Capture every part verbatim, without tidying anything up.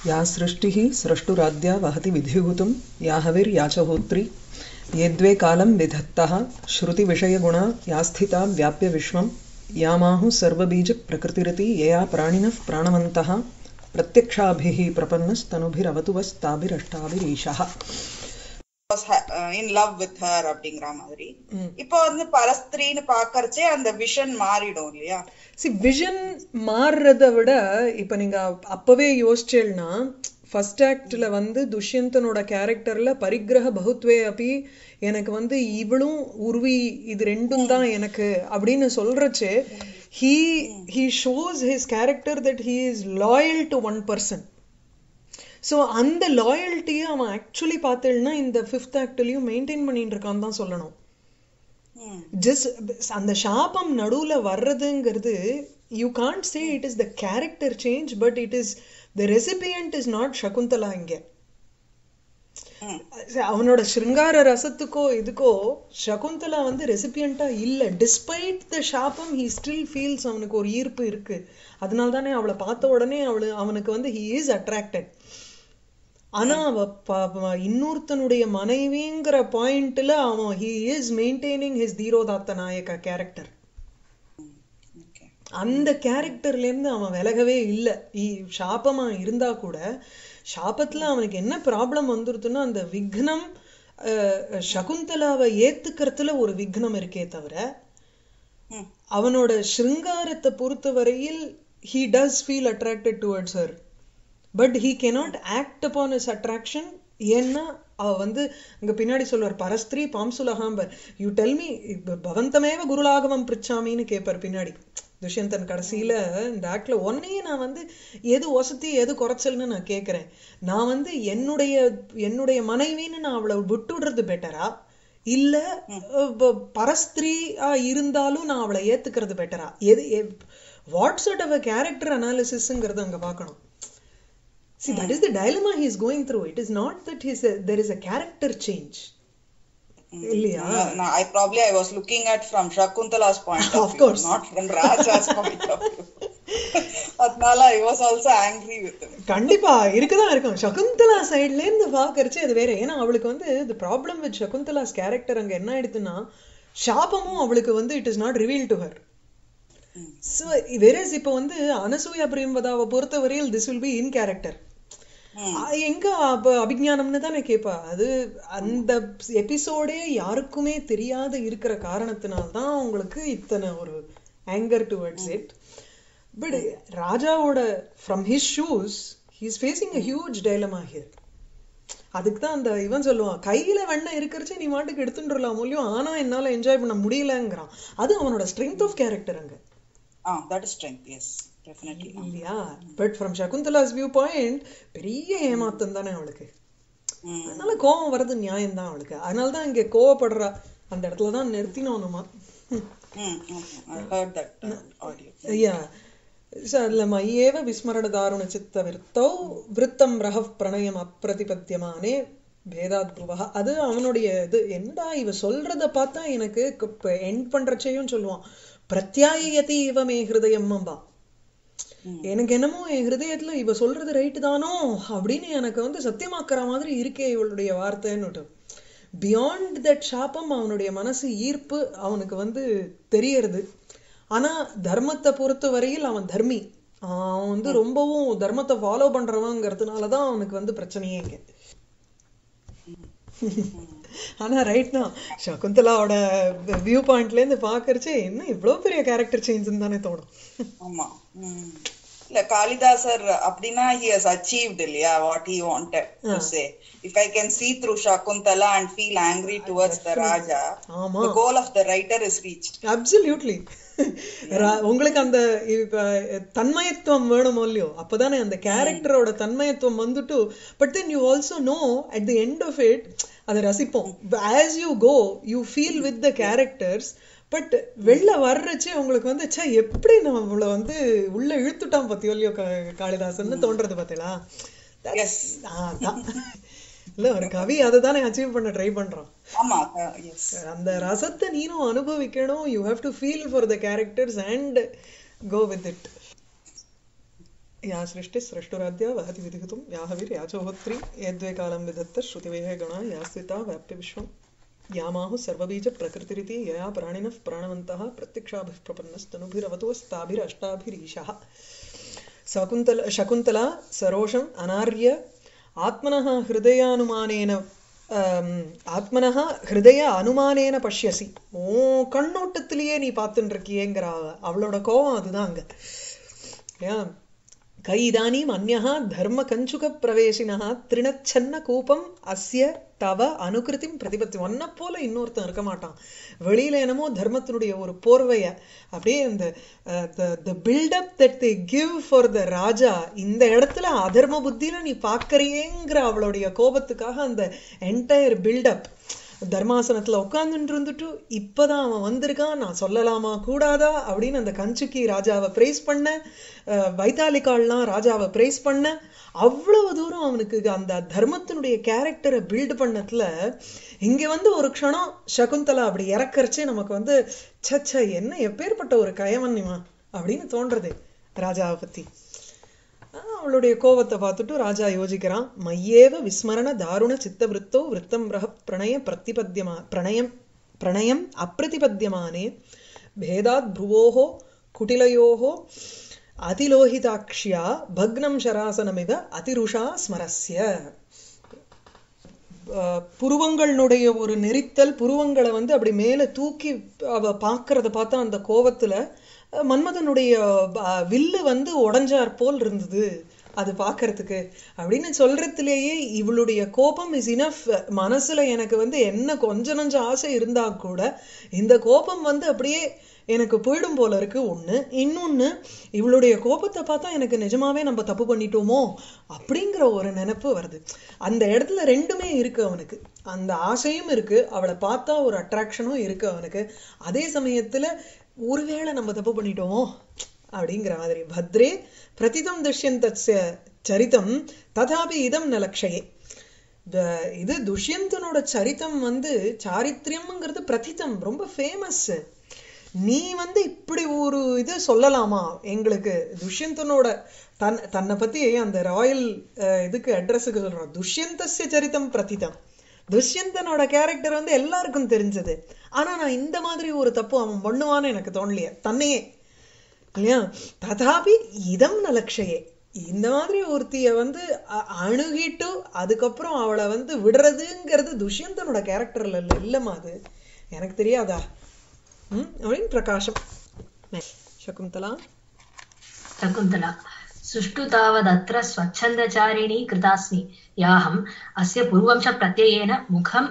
या सृष्टिः स्रष्टुराद्या वहति विधिभूतं या हविर्या च होत्री ये द्वे कालं विधत्तः श्रुतिविषयगुणा या स्थिता व्याप्य विश्वं यामाहुः सर्वबीजप्रकृतिरिति यया प्राणिनः प्राणवन्तः प्रत्यक्षाभिः प्रपन्नस्तनुभिरवतु वस्ताभिरष्टाभिरीशः. was ha- uh, in love with her அப்படிங்கிற மாதிரி. இப்போ வந்து பரஸ்திரின்னு பாக்கறச்சே அந்த விஷன் மாறிடும் இல்லையா? சி விஷன் மாறுறத விட இப்ப நீங்க அப்பவே யோசிச்சேன்னா ஃபர்ஸ்ட் ஆக்ட்ல வந்து துஷ்யந்தனோட கேரக்டர்ல பரிகிரக பகுத்வே அப்படி எனக்கு வந்து இவளும் உருவி இது ரெண்டும் தான் எனக்கு அப்படின்னு சொல்றச்சு he he shows his character that he is loyal to one person. So அந்த லாயல்ட்டியை அவன் ஆக்சுவலி பார்த்தேன்னா இந்த ஃபிஃப்த் ஆக்ட்லையும் மெயின்டைன் பண்ணிட்டு இருக்கான்னு தான் சொல்லணும். ஜஸ்ட் அந்த சாபம் நடுவில் வர்றதுங்கிறது you can't say it is the character change, but it is the recipient is not Shakuntala. இங்கே அவனோட ஸ்ருங்கார ரசத்துக்கோ இதுக்கோ சகுந்தலா வந்து ரெசிபியண்டா இல்லை. டிஸ்பைட் த ஷாபம் ஹி ஸ்டில் ஃபீல்ஸ் அவனுக்கு ஒரு ஈர்ப்பு இருக்கு. அதனால தானே அவளை பார்த்த உடனே அவளு அவனுக்கு வந்து ஹி இஸ் அட்ராக்டட். ஆனா அவ இன்னொருத்தனுடைய மனைவிங்கிற பாயிண்ட்ல அவன் ஹி இஸ் மெயின்டைனிங் ஹிஸ் தீரோதாத்த நாயக கேரக்டர். அந்த கேரக்டர்ல இருந்து அவன் விலகவே இல்லை. சாபமா இருந்தா கூட சாபத்துல அவனுக்கு என்ன ப்ராப்ளம் வந்துருதுன்னா அந்த விக்னம் சகுந்தலாவை ஏத்துக்கிறதுல ஒரு விக்னம் இருக்கே தவிர அவனோட ஸ்ருங்காரத்தை பொறுத்த வரையில் he does feel attracted towards her, but he cannot act upon his attraction. ஏன்னா அவ வந்து அங்க பின்னாடி சொல்லுவார் பரஸ்திரி பாம்சுலகாம்பர் யூ டெல் மீ பவந்தமேவ குருலாகவம் பிரிச்சாமின்னு கேட்பார் பின்னாடி துஷ்யந்தன் கடைசியில இந்த ஆக்ட்ல ஒன்னையே நான் வந்து எது வசதி எது குறைச்சல்னு நான் கேட்கிறேன். நான் வந்து என்னுடைய என்னுடைய மனைவின்னு நான் அவளை விட்டுடுறது பெட்டரா இல்ல பரஸ்திரியா இருந்தாலும் நான் அவளை ஏத்துக்கிறது பெட்டரா? எது what sort of a character அனாலிசிஸ்ங்கிறது அங்க பார்க்கணும். See, that is the dilemma he is going through. It is not that he's a, there is a character change. Illiya? No, I probably I was looking at from Shakuntala's point of, of view, course. not from Raja's point of view. Adnala I was also angry with him. கண்டிப்பா இருக்குதான் இருக்கும். சகுந்தலா சைட்ல இருந்து பாக்கறச்சு அது வேற. ஏன்னா அவளுக்கு வந்து the problem with Shakuntala's character அங்க என்ன ஆயிடுதுன்னா சாபமும் அவளுக்கு வந்து it is not revealed to her. So whereas இப்போ வந்து அனசூயா பிரேமவதாவை பொறுத்த வரையில் this will be in character. எங்க அபிஞானம்னு தானே கேட்பா. அது அந்த எபிசோடே யாருக்குமே தெரியாத இருக்கிற காரணத்தினால்தான் உங்களுக்கு இத்தனை ஒரு ஆங்கர் டுவர்ட்ஸ் இட். பட் ராஜாவோட from his shoes he is facing a huge dilemma here. அதுக்கு தான் அந்த இவன் சொல்லுவான் கையில வெண்ணெய் இருக்கிறச்சு நீ மாட்டுக்கு எடுத்துட்டுலாம் மூலியம் ஆனா என்னால என்ஜாய் பண்ண முடியலங்கிறான். அது அவனோட ஸ்ட்ரென்த் ஆஃப் கேரக்டர் அங்க. Ah, that is strength, yes, definitely. இல்லையா? But from Shakuntala's view point பெரிய ஏமாத்தம் தானே அவளுக்கு. அதனால கோபம் வர்றது நியாயம் தான் அவளுக்கு. அதனால தான் இங்க கோவப்படுறா. அந்த இடத்துல தான் நிறுத்தினோனுமா. ஐயா அதுல மையேவ விஸ்மரண தாருண சித்த விருத்தோ விருத்தம் ரஹ பிரணயம் அப்பிரதிபத்தியமானே பேதாத் புவா. அது அவனுடைய இது. என்னடா இவ சொல்றத பார்த்தா எனக்கு எண்ட் பண்றச்சையும் சொல்லுவான் பிரத்யாயதி இவமே ஹிருதயம்மம்பா. எனக்கு என்னமோ என் ஹிருதயத்துல இவ சொல்றது ரைட்டு தானோ அப்படின்னு எனக்கு வந்து சத்தியமாக்குற மாதிரி இருக்கே இவளுடைய வார்த்தைன்னு. பியாண்ட் தட் ஷாப்பம் அவனுடைய மனசு ஈர்ப்பு அவனுக்கு வந்து தெரியறது. ஆனா தர்மத்தை பொறுத்த வரையில் அவன் தர்மி. அவன் வந்து ரொம்பவும் தர்மத்தை ஃபாலோ பண்றவங்கிறதுனாலதான் அவனுக்கு வந்து பிரச்சனையே இங்க. ஆனா ரைட்னா சகுந்தலாவோட வியூ பாயிண்ட்ல இருந்து பாக்கறச்சே என்ன இவ்வளவு பெரிய கேரக்டர் சேஞ்ச் தானே தோணும். ஆமா இல்ல காளிதாசர் அப்படின்னா he has achieved இல்லையா what he wanted to say. If I can see through Shakuntala and feel angry towards the Raja, the goal of the writer is reached. Absolutely. உங்களுக்கு அந்த தன்மயத்துவம் வேணும் இல்லையோ அப்பதானே அந்த கேரக்டரோட தன்மயத்துவம் வந்துட்டு. But then you also know at the end of it அதை ரசிப்போம். As you go you feel with the characters. But வெளில வர்றச்சு உங்களுக்கு வந்து சே எப்படி நம்மள வந்து உள்ள இழுத்துட்டான் பத்தியோ இல்லையோ காளிதாசன் தோன்றது பார்த்தீங்களா? இல்ல ஒரு கவி அதை தானே அச்சீவ் பண்ண ட்ரை பண்றான். அந்த ரசத்தை நீனும் அனுபவிக்கணும். You have to feel for the characters and go with it. या सृष्टिः स्रष्टुराद्या वहति विधिगतुं याहविर्याचोहोत्री यद्वे कालं विधत्तः श्रुतिवेः गणा या स्थिता व्याप्य विश्वं यामाहुः सर्वबीजप्रकृतिरिति यया प्राणिनः प्राणवन्तः प्रत्यक्षाभिः प्रपन्नस्तनुभिरवतोस्ताभिरष्टाभिरीशः शकुन्तल शकुन्तला सरोषम् अनार्य आत्मनः हृदयानुमानेन ஆத்மனஹ ஹிருதய அனுமானேன பஷ்யசி ஓ கண்ணோட்டத்திலேயே நீ பார்த்துட்டு இருக்கியேங்கிற அவளோட கோபம் அதுதான் அங்க ஏன் கை இதானீம் அந்யஹா தர்ம கஞ்சுக பிரவேசினஹா திருணச்சன்ன கூப்பம் அஸ்ய தவ அனுகிருதிம் பிரதிபத்தி ஒன்ன போல இன்னொருத்தன் இருக்க மாட்டான் வெளியில என்னமோ தர்மத்தினுடைய ஒரு போர்வைய அப்படியே இந்த the build-up that they give for the ராஜா இந்த இடத்துல அதர்ம புத்தியில நீ பார்க்கறியேங்கிற அவளுடைய கோபத்துக்காக அந்த என்டையர் பில்டப் தர்மாசனத்துல உட்கார்ந்துட்டு இருந்துட்டு இப்பதான் அவன் வந்திருக்கான் நான் சொல்லலாமா கூடாதா அப்படின்னு அந்த கஞ்சுக்கி ராஜாவை பிரைஸ் பண்ண வைத்தாலிகால்லாம் ராஜாவை பிரைஸ் பண்ண அவ்வளவு தூரம் அவனுக்கு அந்த தர்மத்தினுடைய கேரக்டரை பில்டு பண்ணதுல இங்க வந்து ஒரு க்ஷணம் சகுந்தலா அப்படி இறக்கறச்சே நமக்கு வந்து சச்ச என்ன எப்பேற்பட்ட ஒரு கயவன்னிமா அப்படின்னு தோன்றது ராஜாவை பத்தி அவளுடைய கோபத்தை பார்த்துட்டு ராஜா யோசிக்கிறான் மையேவ விஸ்மரண தாருண சித்த விருத்தோ விருத்தம் ரஹ பிரணய பிரதிபத்தியமா பிரணயம் பிரணயம் அப்பிரதிபத்தியமானே பேதாத் புருவோஹோ குட்டிலயோஹோ அதிலோகிதாக்ஷ்யா பக்னம் சராசனமிவ அதிருஷா ஸ்மரஸ்ய புருவங்களுடைய ஒரு நெரித்தல் புருவங்களை வந்து அப்படி மேல தூக்கி அவ பாக்குறத பார்த்தா அந்த கோபத்துல மன்மதனுடைய வில்லு வந்து உடஞ்சார் போல் இருந்தது அது பாக்குறதுக்கு அப்படின்னு சொல்றதுலேயே இவளுடைய கோபம் இஸ் இனஃப் மனசுல எனக்கு வந்து என்ன கொஞ்ச நஞ்ச ஆசை இருந்தா கூட இந்த கோபம் வந்து அப்படியே எனக்கு போயிடும் போல இருக்கு ஒண்ணு இன்னொன்னு இவளுடைய கோபத்தை பார்த்தா எனக்கு நிஜமாவே நம்ம தப்பு பண்ணிட்டோமோ அப்படிங்கிற ஒரு நினைப்பு வருது அந்த இடத்துல ரெண்டுமே இருக்கு அவனுக்கு அந்த ஆசையும் இருக்கு அவளை பார்த்தா ஒரு அட்ராக்ஷனும் இருக்கு அவனுக்கு அதே சமயத்துல ஒருவேளை நம்ம தப்பு பண்ணிட்டோமோ அப்படிங்கிற மாதிரி பத்ரே பிரதிதம் துஷ்யந்தஸ்ய சரிதம் ததாபி இதம் ந லக்ஷயே இது துஷ்யந்தனோட சரித்தம் வந்து சாரித்ரியம்ங்கிறது பிரதிதம் ரொம்ப ஃபேமஸ் நீ வந்து இப்படி ஒரு இது சொல்லலாமா எங்களுக்கு துஷ்யந்தனோட தன் தன்னை பத்தி அந்த ராயல் இதுக்கு அட்ரஸுக்கு சொல்றான் துஷ்யந்தஸ்ய சரிதம் பிரதிதம் துஷ்யந்தனோட கேரக்டர் வந்து எல்லாருக்கும் தெரிஞ்சது ஆனா நான் இந்த மாதிரி ஒரு தப்பு அவன் பண்ணுவான்னு எனக்கு தோணலையே தன்னையே இல்லையா ததாபி இதம் நலக்ஷயே இந்த மாதிரி ஒருத்திய வந்து அணுகிட்டு அதுக்கப்புறம் அவளை வந்து விடுறதுங்கிறது துஷ்யந்தனோட கேரக்டர்ல இல்ல இல்லம்மா அது எனக்கு தெரியாதா ம் அப்படின்னு பிரகாஷம் சகுந்தலா சகுந்தலா सुष्टु तावदत्र स्वच्छन्दचारिणी कृतास्मि याहम् अस्य पूर्वंश प्रत्ययेन मुखं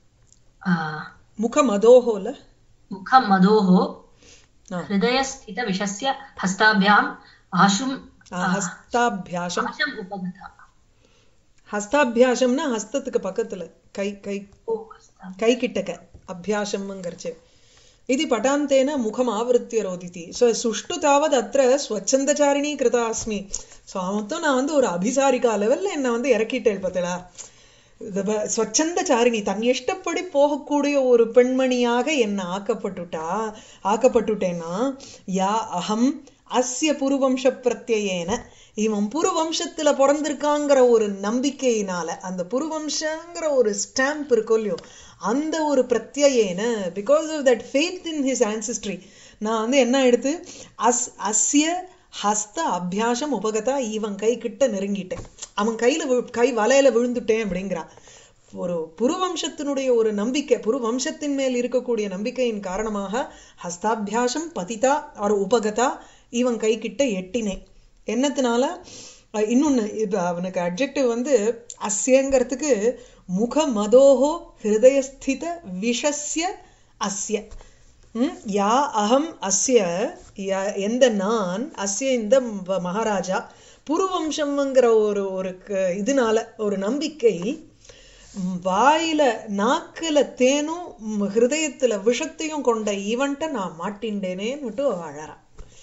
मुखमदोः ल मुखमदोः हृदयस्थित विषस्य हस्ताभ्याम् आशुं हस्ताभ्यासम् आशम् उपगता हस्ताभ्यासம்னா ஹஸ்தத்துக்கு பக்கத்துல கை கை கை கிட்டக்க அபியாசம்ங்கறச்சே इति पटान्तेन मुखम आवृत्य रोदिति सो सुष्टु तावद् अत्र स्वच्छन्दचारिणी कृता अस्मि सो मொத்தம் நான் வந்து ஒரு அபிசாரிகா லெவல்ல என்ன வந்து இறக்கிட்டேன் பார்த்தடா ஸ்வச்சந்தச்சாரிணி தன் இஷ்டப்படி போகக்கூடிய ஒரு பெண்மணியாக என்ன ஆக்கப்பட்டுட்டா ஆக்கப்பட்டுட்டேன்னா யா அகம் அஸ்ய புருவம்ச பிரத்யேன இவன் புருவம்சத்துல பிறந்திருக்காங்கிற ஒரு நம்பிக்கையினால அந்த புருவம்சங்கிற ஒரு ஸ்டாம்ப் இருக்கும் இல்லையோ அந்த ஒரு பிரத்யேன because of that faith in his ancestry நான் வந்து என்ன எடுத்து அஸ் அஸ்ய ஹஸ்த அபியாசம் உபகதா இவன் கை கிட்ட நெருங்கிட்டேன் அவன் கையில கை வலையில விழுந்துட்டேன் அப்படிங்கிறா ஒரு புருவம்சத்தினுடைய ஒரு நம்பிக்கை புருவம்சத்தின் மேல் இருக்கக்கூடிய நம்பிக்கையின் காரணமாக ஹஸ்தாபியாசம் பதிதா ஒரு உபகதா இவன் கை கிட்ட எட்டினேன் என்னத்தினால இன்னொன்னு அவனுக்கு அட்ஜெக்டிவ் வந்து அஸ்யங்கிறதுக்கு முக மதோஹோ ஹிருதயஸ்தித விஷஸ்ய அஸ்ய யா அகம் அஸ்ய எந்த நான் அஸ்ய இந்த மகாராஜா புருவம்சம்ங்கிற ஒரு ஒரு இதனால ஒரு நம்பிக்கை வாயில நாக்குல தேனும் ஹிருதயத்துல விஷத்தையும் கொண்ட இவன்ட்ட நான் மாட்டின்றேனேன்னு அழறா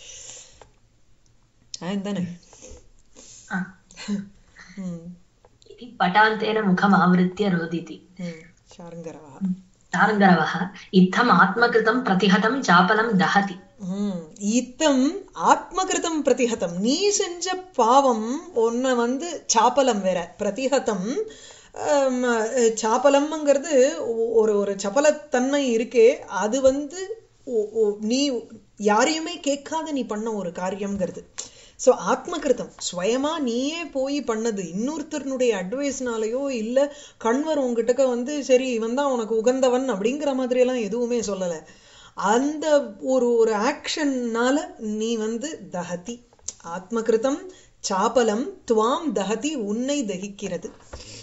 தானே पटान्तेन मुखम् आवृत्य रोदिति शार्ङ्गरवः शार्ङ्गरवः इत्थम् आत्मकृतं प्रतिहतं चापलं दहति ஹம் ஈத்தம் ஆத்மகிருதம் பிரதிஹதம், நீ செஞ்ச பாவம் ஒன்ன வந்து சாப்பலம் வேற பிரதிஹதம். ஆம், சாப்பலம்ங்கிறது ஒரு ஒரு சபலத்தன்மை இருக்கே, அது வந்து ஒ- ஒ- நீ யாரையுமே கேட்காத நீ பண்ண ஒரு காரியம்ங்கிறது. ஸோ ஆத்மகிருதம் ஸ்வயமா நீயே போய் பண்ணது, இன்னொருத்தருனுடைய அட்வைஸ்னாலேயோ இல்ல கண்வர் உங்ககிட்ட வந்து சரி இவன் தான் உனக்கு உகந்தவன் அப்படிங்கிற மாதிரி எல்லாம் எதுவுமே சொல்லல. அந்த ஒரு ஒரு ஆக்ஷன்னால நீ வந்து தஹதி. ஆத்மகிருதம் சாபலம் துவாம் தஹதி, உன்னை தகிக்கிறது.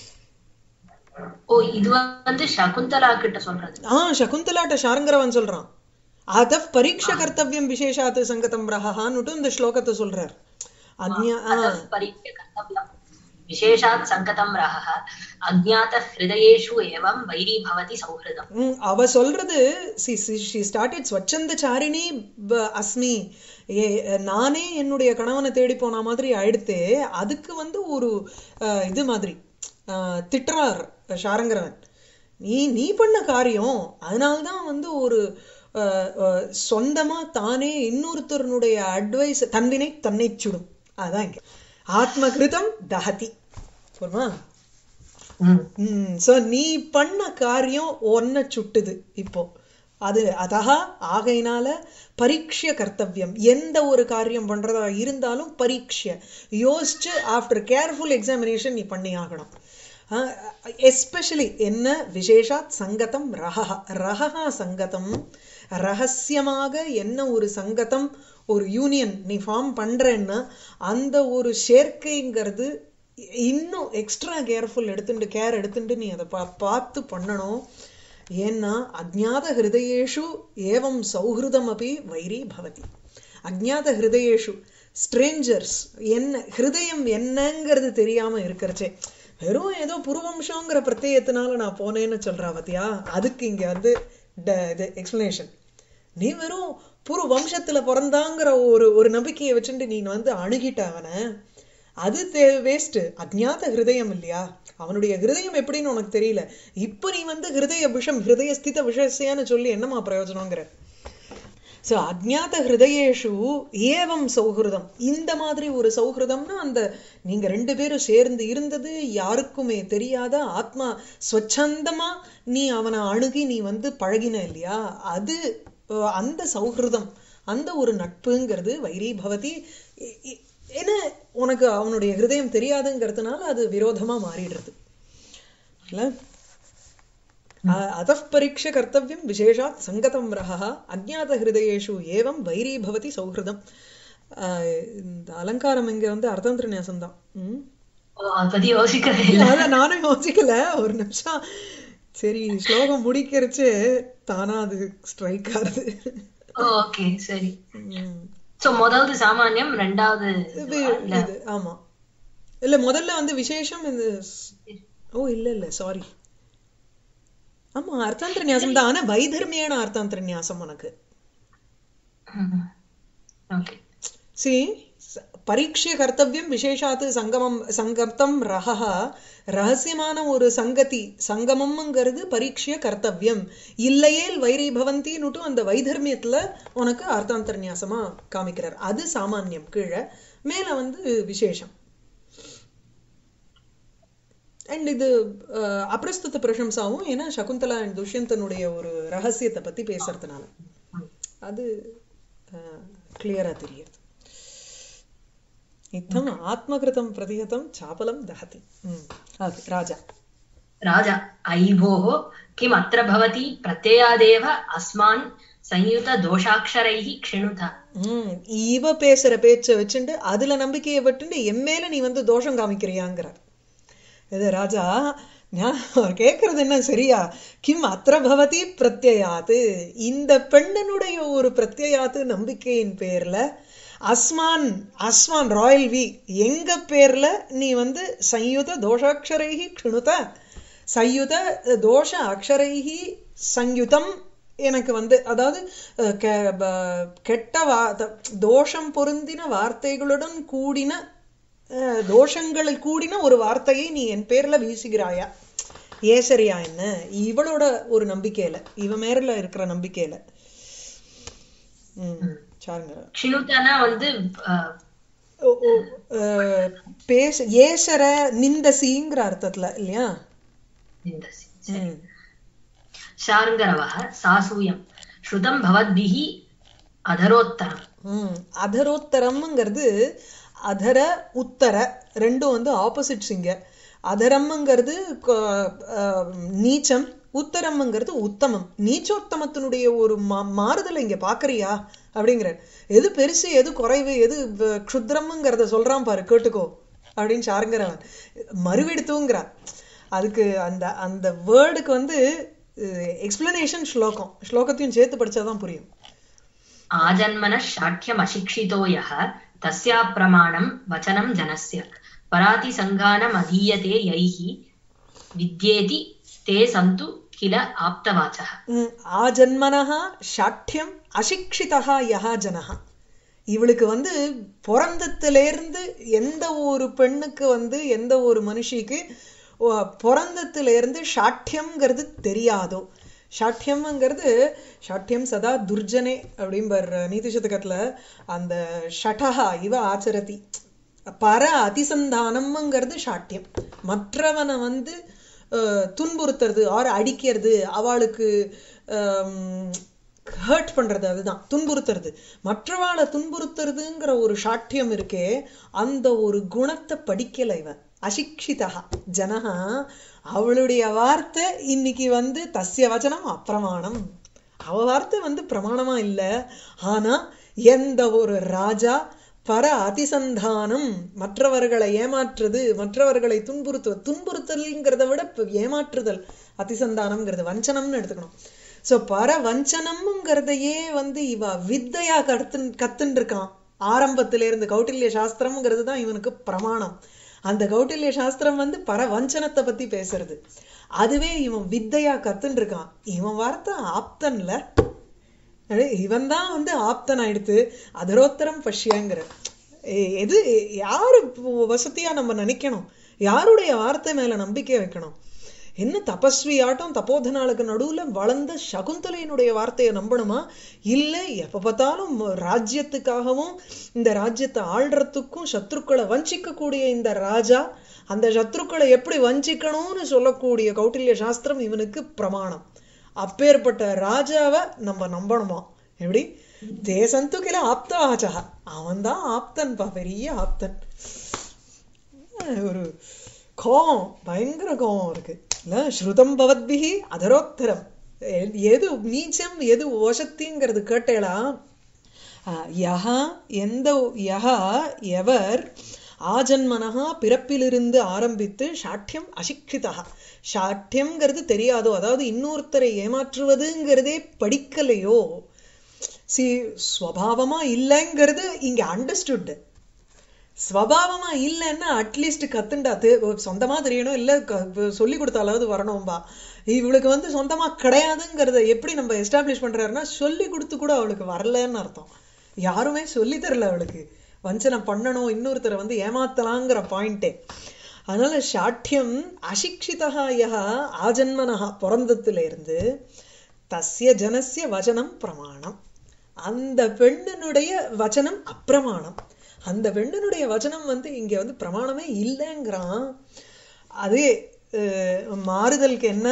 ஓ இது வந்து சகுந்தலா கிட்ட சொல்றது. ஆஹ் சகுந்தலாட்ட ஷாரங்கரவன் சொல்றான், அதப் பரீட்ச கர்த்தவியம் விசேஷாத்து சங்கதம் ரஹஹான்னுட்டு இந்த ஸ்லோகத்தை சொல்றார். அக்ஞா अतः परीक्ष्य कर्तव्यम् विशेषात् सङ्गतं रहः अज्ञात हृदयेषु एवं वैरी भवति सौहृदम्. ம், அவ சொல்றது ஷி ஸ்டார்டட் ஸ்வச்சந்த சாரிணி ப- அஸ்மி, ஏ- நானே என்னுடைய கணவனை தேடி போன மாதிரி ஆயிடுத்து. அதுக்கு வந்து ஒரு அஹ், இது மாதிரி அஹ், திட்டுறார் ஷாரங்கரவன். நீ நீ பண்ண காரியம், அதனால்தான் வந்து ஒரு அஹ், அஹ், சொந்தமா தானே இன்னொருத்தருனுடைய அட்வைஸ் தன்வினை தன்னை சுடும். அதான் இங்க ஆத்மகிருதம் தஹதி. போருமா? ம் சோ நீ பண்ண காரியம் ஒன்ன சுட்டுது இப்போ. அது அதஹா ஆகையினால பரீட்சை கர்த்தவியம், எந்த ஒரு காரியம் பண்றதா இருந்தாலும் பரீட்சை யோசிச்சு ஆஃப்டர் கேர்ஃபுல் எக்ஸாமினேஷன் நீ பண்ணி ஆகணும். எஸ்பெஷலி என்ன விசேஷாத் சங்கதம் ரஹஹ, ரஹஹா சங்கதம், ரகசியமாக என்ன ஒரு சங்கதம் ஒரு யூனியன் நீ ஃபார்ம் பண்றேன்னா அந்த ஒரு சேர்க்கைங்கிறது இன்னும் எக்ஸ்ட்ரா கேர்ஃபுல் எடுத்துட்டு கேர் எடுத்துட்டு நீ அதை பா பார்த்து பண்ணணும். ஏன்னா அஜ்ஞாத ஹிருதயேஷு ஏவம் சௌஹிருதம் அப்படி வைரி பவதி. அஜ்ஞாத ஹிருதயேஷு ஸ்ட்ரேஞ்சர்ஸ் என்ன ஹிருதயம் என்னங்கிறது தெரியாம இருக்கிறச்சே, வெறும் ஏதோ புருவம்சங்கிற பிரத்யேகத்தினால நான் போனேன்னு சொல்றா பத்தியா, அதுக்கு இங்க வந்து இது எக்ஸ்பிளனேஷன். நீ வெறும் புரு வம்சத்துல பிறந்தாங்கிற ஒரு ஒரு நம்பிக்கையை வச்சுட்டு நீ வந்து அணுகிட்ட அவனை, அது வேஸ்ட். அஜ்ஞாத ஹிருதயம் இல்லையா, அவனுடைய ஹிருதயம் எப்படின்னு உனக்கு தெரியல. இப்ப நீ வந்து ஹிருதய விஷம் ஹிருதய ஸ்தித விஷயன்னு சொல்லி என்னமா பிரயோஜனங்கிற. சோ அஜ்ஞாத ஹிருதயேஷு ஏவம் சௌஹிருதம், இந்த மாதிரி ஒரு சௌஹிருதம்னா அந்த நீங்க ரெண்டு பேரும் சேர்ந்து இருந்தது யாருக்குமே தெரியாத ஆத்மா ஸ்வச்சந்தமா நீ அவனை அணுகி நீ வந்து பழகின இல்லையா, அது அந்த சௌஹிருதம், அந்த ஒரு நட்புங்கிறது வைரி பவதி. என்ன உனக்கு அவனுடைய ஹிருதயம் தெரியாதுங்கிறதுனால அது விரோதமா மாறிடுறது இல்ல. அதः பரீட்சை கர்த்தவியம் விசேஷாத் சங்கதம் ரஹः அஜ்ஞாத ஹிருதயேஷு ஏவம் வைரி பவதி சௌஹிருதம். இந்த அலங்காரம் இங்க வந்து அர்த்தாந்தர நியாசம் தான். அதான் நானும் யோசிக்கல ஒரு நிமிஷம். சரி ஸ்லோகம் முடிக்கிறச்சு தானா அது ஸ்ட்ரைக் ஆகுது. ஓகே சரி. சோ முதல்ல சாமான்யம், ரெண்டாவது இது ஆமா இல்ல முதல்ல வந்து விசேஷம் இந்த ஓ இல்ல இல்ல சாரி ஆமா அர்த்தாந்தர நியாசம் தான். ஆனா வைதர்மியான அர்த்தாந்தர நியாசம் உனக்கு. சி பரீட்சை கர்த்தவியம் விசேஷாத்து சங்கமம் சங்கத்தம் ரஹஹ, ரகசியமான ஒரு சங்கதி சங்கமம்ங்கிறது பரீட்சை கர்த்தவியம். இல்லையேல் வைரி பவந்தின்னுட்டும் அந்த வைதர்மியத்துல உனக்கு அர்த்தாந்தர நியாசமா காமிக்கிறார். அது சாமான்யம் கீழே, மேல வந்து விசேஷம். அண்ட் இது அப்ரஸ்துத பிரசம்சாவும், ஏன்னா சகுந்தலா அண்ட் துஷ்யந்தனுடைய ஒரு ரகசியத்தை பத்தி பேசுறதுனால அது கிளியரா தெரியுது. இத்தம் ஆத்மகிருதம் பிரதிஹதம் சாபலம் தஹதி. ராஜா ராஜா ஐபோஹ கிம் அத்ர பவதி பிரத்யயாதேவ அஸ்மான் சயுத தோஷாக்ஷரைஹி க்ஷிணுத. ம் இவ பேசுற பேச்சை வச்சுட்டு அதுல நம்பிக்கையை விட்டுட்டு எம்மேல நீ வந்து தோஷம் காமிக்கிறியாங்கிறார். இது ராஜா கேக்குறது என்ன சரியா? கிம் அத்ர பவதி பிரத்யயாத்து, இந்த பெண்ணனுடைய ஒரு பிரத்யயாத்து நம்பிக்கையின் பேர்ல அஸ்மான் அஸ்மான் ராயல் வி எங்க பேர்ல நீ வந்து சயுத தோஷாட்சரைஹி க்ஷிணுத, சயுத தோஷ அக்ஷரைஹி சயுதம் எனக்கு வந்து அதாவது கெட்ட வா தோஷம் பொருந்தின வார்த்தைகளுடன் கூடின தோஷங்கள் கூடின ஒரு வார்த்தையை நீ என் பேர்ல வீசுகிறாயா, ஏசரியா என்ன இவளோட ஒரு நம்பிக்கையில, இவ மேல இருக்கிற நம்பிக்கையில. உம் சாருங்க. க்ஷிணுதனா வந்து அஹ், ஓ, ஓ, அஹ், பேச ஏசர நிந்தசிங்கிற அர்த்தத்துல இல்லையா? நிந்தசி. சரி. ம் ஷார்ங்கரவः சாசூயம் ஸ்ருதம் பவத்பிஹி அதரோத்தரம். ம் அதரோத்தரம்ங்கிறது அதர உத்தர ரெண்டும் வந்து ஆப்போசிட்ஸ் இங்க. அதரம்ங்கிறது கொ- அஹ், நீச்சம், உத்தரம்ங்கிறது உத்தமம். நீச்சோத்தமத்தினுடைய ஒரு மா- மாறுதலை இங்க பாக்குறியா அப்படிங்கிற. எது பெருசு எது குறைவு எது வ- க்ஷுத்ரம்ங்கிறத சொல்றான் பாரு, கேட்டுக்கோ அப்படின்னு சாருங்கிறவன் மறுவெடுத்துங்கிறான். அதுக்கு அந்த அந்த வேர்டுக்கு வந்து எக்ஸ்பிளனேஷன் ஸ்லோகம், ஸ்லோகத்தையும் சேர்த்து படிச்சாதான் புரியும். आजन्मनः शाठ्यम् अशिक्षितो यः तस्याप्रमाणं वचनं जनस्य परातिसङ्गानम् अधीयते यैः विद्येति ते सन्तु किल आप्तवाचः. ம், ஆஜன்மனஹா சாட்சியம் அசிக்ஷிதா யஹா ஜனஹா. இவளுக்கு வந்து பிறந்தத்திலேருந்து எந்த ஒரு பெண்ணுக்கு வந்து எந்த ஒரு மனுஷிக்கு ஓ, பிறந்தத்திலேருந்து சாட்சியம்ங்கிறது தெரியாதோ. சாட்சியம்ங்கிறது சாட்சியம் சதா துர்ஜனே அப்படிம்பார் நீதி சதகத்துல. அந்த ஷடஹா இவ ஆச்சரதி பர அதிசந்தானம்ங்கிறது சாட்சியம். மற்றவனை வந்து அஹ், துன்புறுத்துறது ஆர் அடிக்கிறது, அவளுக்கு ஹர்ட் பண்றது, அதுதான் துன்புறுத்துறது. மற்றவாளை துன்புறுத்துறதுங்கிற ஒரு சாட்சியம் இருக்கே, அந்த ஒரு குணத்தை படிக்கல இவன். அசிக்ஷிதா ஜனஹா, அவளுடைய வார்த்தை இன்னைக்கு வந்து தஸ்ய வச்சனம் அப்பிரமாணம். அவ வார்த்தை வந்து பிரமாணமா இல்ல. ஆனா எந்த ஒரு ராஜா பர அதிசந்தானம், மற்றவர்களை ஏமாற்றுறது, மற்றவர்களை துன்புறுத்துவது, துன்புறுத்தல்ங்கிறத விட இப்ப ஏமாற்றுதல் அதிசந்தானம்ங்கிறது வஞ்சனம்னு எடுத்துக்கணும். சோ பர வஞ்சனம்ங்கிறதையே வந்து இவ வித்தையா கத்து கத்துன்னு இருக்கான் ஆரம்பத்தில இருந்து. கௌட்டில்ய சாஸ்திரம்ங்கிறது தான் இவனுக்கு பிரமாணம். அந்த கௌட்டில்ய சாஸ்திரம் வந்து பர வஞ்சனத்தை பத்தி பேசுறது. அதுவே இவன் வித்தையா கத்துன்னு இருக்கான். இவன் வார்த்தை ஆப்தன்ல, இவன் தான் வந்து ஆப்தன் ஆயிடுத்து. அதரோத்தரம் பஷ்யங்கிற எது யாரு வசதியா நம்ம நினைக்கணும், யாருடைய வார்த்தை மேல நம்பிக்கை வைக்கணும். என்ன தபஸ்வி ஆட்டம் தபோதனாளுக்கு நடுவுல வளர்ந்த சகுந்தலையினுடைய வார்த்தையை நம்பணுமா? இல்ல எப்ப பார்த்தாலும் ராஜ்யத்துக்காகவும் இந்த ராஜ்யத்தை ஆள்றதுக்கும் சத்ருக்களை வஞ்சிக்க கூடிய இந்த ராஜா, அந்த சத்ருக்களை எப்படி வஞ்சிக்கணும்னு சொல்லக்கூடிய கௌட்டில்ய சாஸ்திரம் இவனுக்கு பிரமாணம். அப்பேற்பட்ட ராஜாவை நம்ம நம்பணுமா? எப்படி தேசந்துக்கில ஆப்தாச்சா, அவன் தான் ஆப்தன் பா, பெரிய ஆப்தன். ஒரு கோபம், பயங்கர கோபம் இருக்கு இல்ல. ஸ்ருதம் பவத்பிஹி அதரோத்தரம். எது நீச்சம் எது வசத்திங்கிறது கேட்டேளா? யஹா எந்த யஹா எவர் ஆஜன்மனஹா பிறப்பிலிருந்து ஆரம்பித்து சாட்சியம் அசிக்ஷிதா, சாட்சியம்ங்கிறது தெரியாதோ, அதாவது இன்னொருத்தரை ஏமாற்றுவதுங்கிறதே படிக்கலையோ. சி ஸ்வபாவமா இல்லைங்கிறது இங்க அண்டர்ஸ்டுட். ஸ்வபாவமா இல்லைன்னா அட்லீஸ்ட் கத்துண்டா சொந்தமா தெரியணும், இல்ல சொல்லி கொடுத்தாலாவது வரணும்பா. இவளுக்கு வந்து சொந்தமா கிடையாதுங்கிறத எப்படி நம்ம எஸ்டாப்ளிஷ் பண்றாருன்னா, சொல்லி கொடுத்து கூட அவளுக்கு வரலன்னு அர்த்தம். யாருமே சொல்லி தரல அவளுக்கு வஞ்சனை பண்ணணும், இன்னொருத்தரை வந்து ஏமாத்தலாங்கிற பாயிண்டே. அதனால சாட்சியம் அசிக்ஷிதா யஹா ஆஜன்மனஹா, பிறந்தத்துல இருந்து தஸ்ய ஜனஸ்ய வச்சனம் பிரமாணம், அந்த பெண்ணினுடைய வச்சனம் அப்பிரமாணம். அந்த பெண்ணினுடைய வச்சனம் வந்து இங்க வந்து பிரமாணமே இல்லைங்கிறான். அதே மாறுதலுக்கு என்ன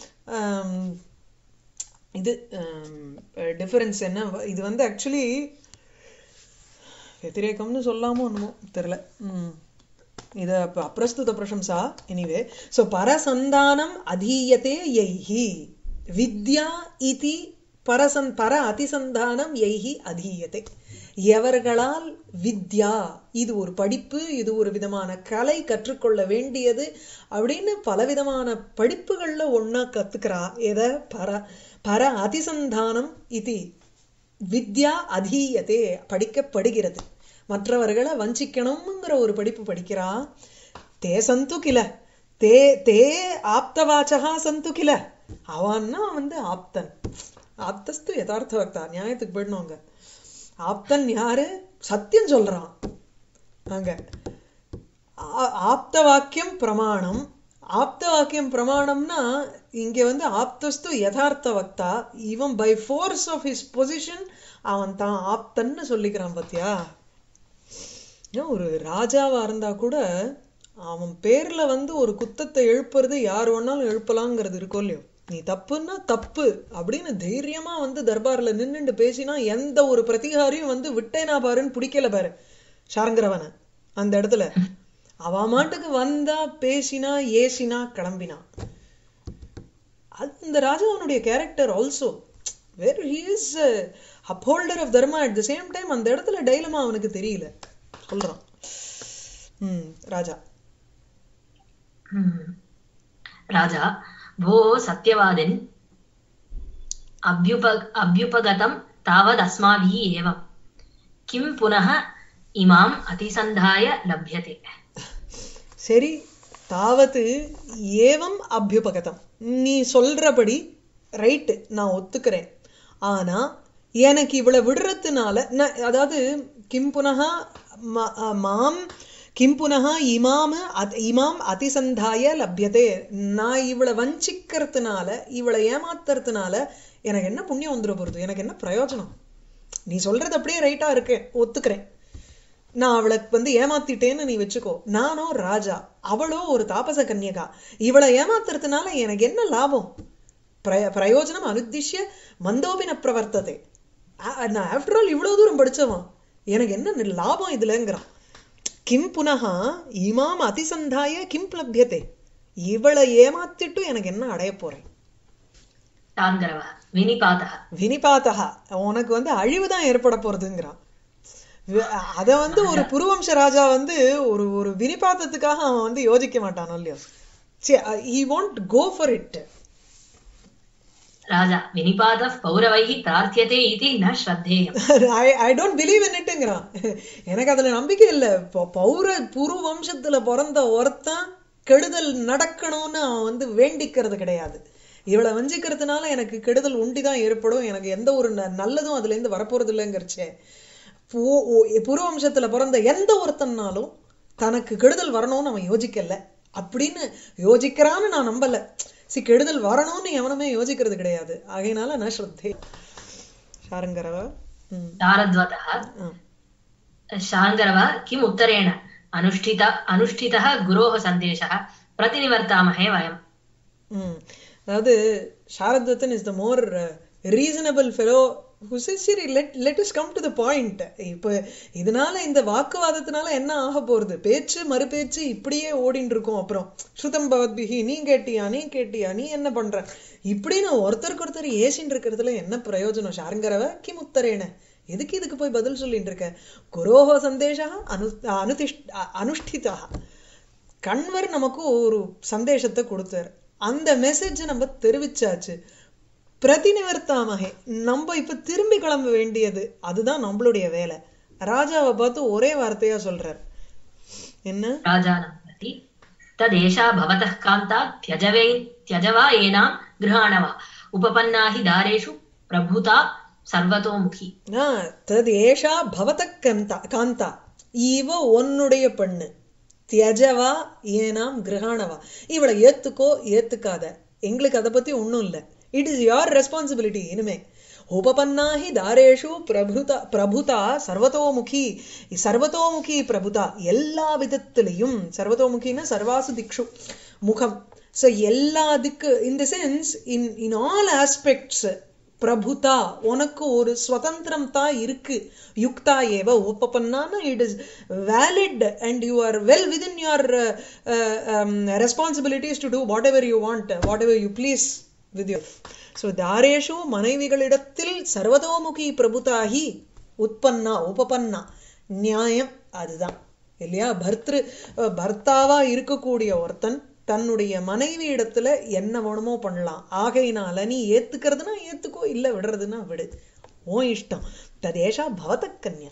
இது டிஃபரன்ஸ் என்ன? இது வந்து ஆக்சுவலி வெதிரேகம்னு சொல்லாமோ ஒண்ணுமோ தெரியல. உம் இத அப்ரஸ்துத பிரசம்சா. எனிவே சோ பரசந்தானம் அதீயதே யைஹி வித்யா இதி பரசன் பர அதிசந்தானம் யைஹி அதீயதே. எவர்களால் வித்யா, இது ஒரு படிப்பு, இது ஒரு விதமான கலை, கற்றுக்கொள்ள வேண்டியது அப்படின்னு பலவிதமான படிப்புகள்ல ஒன்னா கத்துக்கிறா. எத பர பர அதிசந்தானம் இது வித்யா அதீயதே, படிக்கப்படுகிறது. மற்றவர்களை வஞ்சிக்கணும்ங்கிற ஒரு படிப்பு படிக்கிறா. தே சந்து கில தே தே ஆப்தவாச்சகா சந்து கில, அவன்னா வந்து ஆப்தன். ஆப்தஸ்து யதார்த்த வக்தா, நியாயத்துக்கு போயிடணுங்க. ஆப்தன் யாரு? சத்தியம் சொல்றான். அங்க ஆப்த வாக்கியம் பிரமாணம், ஆப்த வாக்கியம் பிரமாணம்னா இங்க வந்து ஆப்தஸ்து யதார்த்த வக்தா, இவன் by force of his position அவன் தான் ஆப்தன்னு சொல்லிக்கிறான் பாத்தியா. ஏன் ஒரு ராஜாவா இருந்தா கூட அவன் பேர்ல வந்து ஒரு குத்தத்தை எழுப்புறது யார் வேணாலும் எழுப்பலாங்கிறது இருக்கோ இல்லையோ. நீ தப்புன்னா தப்பு அப்படின்னு தைரியமா வந்து தர்பார்ல நின்னுண்டு பேசினா எந்த ஒரு பிரதிகாரியும் வந்து விட்டேனா பாருன்னு பிடிக்கல பாரு ஷாரங்கரவனை அந்த இடத்துல. அவ மாட்டுக்கு வந்தா பேசினா ஏசினா கிளம்பினா. அது இந்த ராஜாவனுடைய character also where he is upholder of dharma at the same time அந்த இடத்துல டைலமா அவனுக்கு தெரியல சொல்றான். ம் ராஜா ராஜா भो सत्यवादिन् अभ्युप अभ्युपगतं तावद् अस्माभिः एवं किं पुनः इमाम् अतिसन्धाय लभ्यते. சரி, தாவது ஏவம் அபியுபகதம், நீ சொல்றபடி ரைட்டு, நான் ஒத்துக்கிறேன். ஆனா எனக்கு இவ்வளவு விடுறதுனால, அதாவது கிம் புனகா மாம் கிம் புனகா இமாம் இமாம் அதிசந்தாய லப்யதே, நான் இவளை வஞ்சிக்கிறதுனால இவளை ஏமாத்துறதுனால எனக்கு என்ன புண்ணியம் வந்துட போறது, எனக்கு என்ன பிரயோஜனம்? நீ சொல்றது அப்படியே ரைட்டா இருக்கு, ஒத்துக்கிறேன். நான் அவளை வந்து ஏமாத்திட்டேன்னு நீ வச்சுக்கோ, நானோ ராஜா, அவளோ ஒரு தாபச கன்யகா, இவளை ஏமாத்துறதுனால எனக்கு என்ன லாபம்? பிரய பிரயோஜனம் அனுத்திஷ்ய மந்தோபின பிரவர்த்ததே. நான் ஆஃப்டர் ஆல் இவ்வளவு தூரம் படிச்சவன், எனக்கு என்ன லாபம் இதுலங்கிறான். கிம் புனகா இமாம் அதிசந்தாய கிம் லப்யதே, இவளை ஏமாத்திட்டு எனக்கு என்ன அடைய போறேன்? வினிபாதா, உனக்கு வந்து அழிவுதான் ஏற்பட போறதுங்கிறான். அத வந்து ஒரு புருவம்ச ராஜா வந்து ஒரு ஒரு வினிபாதத்துக்காக அவன் வந்து யோசிக்க மாட்டானோ இல்லையோ. he won't go for it. ராஜா வினிபாத பௌரவைஹி பிரார்த்தியதே இதி ந ஸ்ரத்தேயம். I I don't believe in itங்கறான். எனக்கு அதுல நம்பிக்கை இல்ல. பௌர புரு வம்சத்துல பிறந்த ஒருத்தன் கெடுதல் நடக்கணும்னு அவன் வந்து வேண்டிக்கிறது கிடையாது. இவளை வஞ்சிக்கிறதுனால எனக்கு கெடுதல் உண்டிதான் ஏற்படும், எனக்கு எந்த ஒரு நல்லதும் அதுல இருந்து வரப்போறது இல்லைங்கிறச்சே. புருவம்சத்துல பிறந்த எந்த ஒருத்தன்னாலும் தனக்கு கெடுதல் வரணும்னு அவன் யோசிக்கல, அப்படின்னு யோசிக்கிறான்னு நான் நம்பல. சி கெடுதல் வரணும்னு எவனுமே யோசிக்கிறது கிடையாது. ஆகையினால நான் ஸ்ரத்தே. ஷாரங்கரவ தாரத்வதः ஷாரங்கரவ கிம் உத்தரேண அனுஷ்டித அனுஷ்டிதः குரோஹ சந்தேஷः பிரதிநிவர்த்தாமஹே வயம். அதாவது Sharadvatan is the more reasonable fellow who says சரி let let us come to the point. இப்போ இதனால இந்த வாக்குவாதத்தினால என்ன ஆக போறது? பேச்சு மறுபேச்சு இப்படியே ஓடிட்டு இருக்கும். அப்புறம் ஸ்ருதம் பவத்பிஹி, நீ கேட்டியா நீ கேட்டியா நீ என்ன பண்ற இப்படின்னு ஒருத்தருக்கு ஒருத்தர் ஏசின்னு இருக்கிறதுல என்ன பிரயோஜனம்? ஷாரங்கரவ கிம் உத்தரேன, எதுக்கு இதுக்கு போய் பதில் சொல்லிட்டு இருக்க? குரோஹோ சந்தேஷா அனு அனுதிஷ் அனுஷ்டிதா. கண்வர் நமக்கு ஒரு சந்தேஷத்தை கொடுத்தார், அந்த மெசேஜ் நம்ம தெரிவிச்சாச்சு. பிரதிநிவர்த்தாமகே, நம்ம இப்ப திரும்பி கிளம்ப வேண்டியது, அதுதான் நம்மளுடைய வேலை. ராஜாவை பார்த்து ஒரே வார்த்தையா சொல்றார், என்ன? ராஜானந்தி ததேஷா பவதः காந்தா த்யஜவே த்யஜவா ஏனாம் கிரஹாணவா உபபன்னாஹி தாரேஷு பிரபுதா சர்வதோமுகி. ததேஷா பவதः காந்தா காந்தா, இவ உன்னுடைய பெண்ணு. த்யஜவா ஏனாம் கிரஹாணவா, இவளை ஏத்துக்கோ ஏத்துக்காத, எங்களுக்கு அதை பத்தி ஒண்ணும் இல்லை. It is your responsibility. இனிமே உபபன்னாஹி தாரேஷு பிரபுதா பிரபுதா சர்வதோமுகி, சர்வதோமுகி பிரபுதா, எல்லா விதத்திலையும். சர்வதோமுகின்னா சர்வாசு திக்ஷு முகம். ஸோ எல்லா திக்கு, in the sense in in all aspects பிரபுதா, உனக்கு ஒரு சுதந்திரம் தான் இருக்கு. யுக்தா ஏவ உபபன்னான, it is valid and you are well within your responsibilities to do whatever you want, whatever you please with you. So தாரேஷு, மனைவிகளிடத்தில் சர்வதோமுகி பிரபுதாகி உற்பன்னா உபபன்னா, நியாயம் அதுதான் இல்லையா? பர்த்ரு பர்த்தாவா இருக்கக்கூடிய ஒருத்தன் தன்னுடைய மனைவி இடத்துல என்ன வேணுமோ பண்ணலாம். ஆகையினால நீ ஏத்துக்கிறதுனா ஏத்துக்கோ, இல்ல விடுறதுன்னா விடு, உன் இஷ்டம். ததேஷா பவத கன்யா,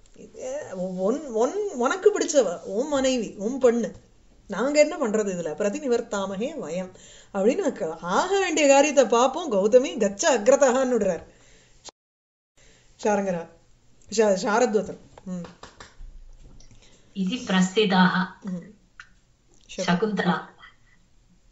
உனக்கு பிடிச்சவ உன் மனைவி உன் பெண்ணு, நாங்க என்ன பண்றது இதுல? பிரதிநிவர்த்தாமகே வயம் அப்படின்னு ஆக வேண்டிய காரியத்தை பார்ப்போம். கௌதமி கச்ச அக்ரதகான்னு விடுறார் ஷாரங்கரா ஷாரத்வதன். இது பிரஸ்திதாக சகுந்தலா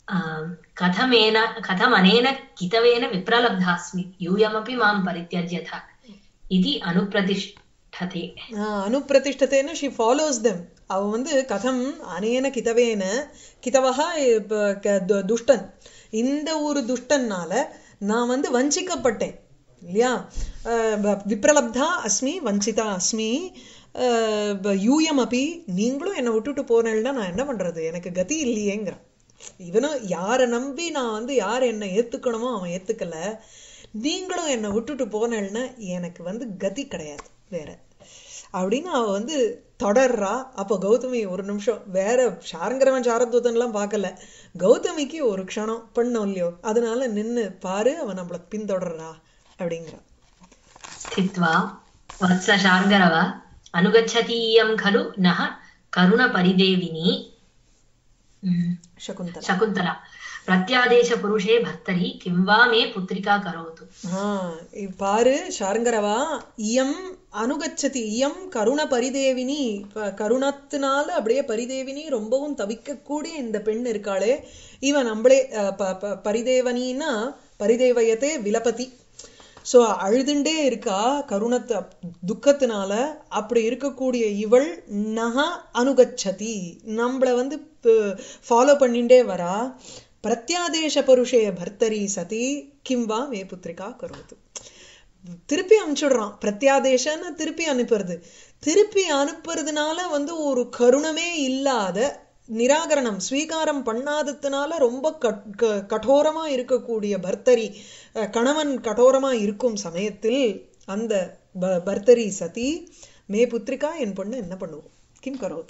कथमेन कथमनेन कितवेन विप्रलब्धास्मि यूयमपि मां परित्यज्यथ इति अनुप्रतिष्ठते. अनुप्रतिष्ठतेन she follows them. அவ வந்து கதம் அனேன கிதவேன கிதவஹ துஷ்டன் இந்த ஒரு துஷ்டன்னால நான் வந்து வஞ்சிக்கப்பட்டேன் இல்லையா. விப்ரலப்தா அஸ்மி வஞ்சிதா அஸ்மி யூயம் அப்பி நீங்களும் என்னை விட்டுட்டு போனேன்னா நான் என்ன பண்றது, எனக்கு கதி இல்லையேங்கிறான். இவனும் யாரை நம்பி நான் வந்து யார் என்னை ஏத்துக்கணுமோ அவன் ஏத்துக்கல, நீங்களும் என்னை விட்டுட்டு போனேன்னா எனக்கு வந்து கதி கிடையாது வேற அப்படின்னு அவ வந்து தொடர்றா. அப்போ கௌதமி ஒரு நிமிஷம் வேற சாரங்கரவன் சாரத்வதன்லாம் பார்க்கல, கௌதமிக்கு ஒரு க்ஷணம் பண்ணோம் இல்லையோ, அதனால நின்னு பாரு அவன் நம்மளை பின்தொடர்றா அப்படிங்கிறா. ஸ்தித்வா வத்ஸ சார்ங்கரவ அனுகச்சதீயம் खलु நஹ கருண பரிதேவினி சகுந்தலா சகுந்தலா பிரத்யாதேச புருஷே பர்த்தரி கிம் வா மே புத்ரிகா கரோது. பாரு சார்ங்கரவா இயம் அனுகச்சதி இயம் கருண பரிதேவினி, கருணத்தினால அப்படியே பரிதேவினி ரொம்பவும் தவிக்கக்கூடிய இந்த பெண் இருக்காளே இவன் நம்மளே பரிதேவனின்னா பரிதேவயத்தே விலபதி. ஸோ அழுதுண்டே இருக்கா கருணத்தை துக்கத்தினால. அப்படி இருக்கக்கூடிய இவள் நக அனுகச்சதி நம்மளை வந்து ஃபாலோ பண்ணிண்டே வரா. பிரத்யாதேச புருஷே பர்த்தரி சதி கிம்வா மே புத்ரிகா கரோது. திருப்பி அனுப்பிச்சுடுறான். பிரத்யாதேசன்னு திருப்பி அனுப்புறது. திருப்பி அனுப்புறதுனால வந்து ஒரு கருணமே இல்லாத நிராகரணம் ஸ்வீகாரம் பண்ணாததுனால ரொம்ப கட்டோரமா இருக்கக்கூடிய பர்த்தரி கணவன் கட்டோரமா இருக்கும் சமயத்தில் அந்த பர்த்தரி சதி மே புத்ரிகா என் பொண்ணு என்ன பண்ணுவோம் கிம் கரோத்.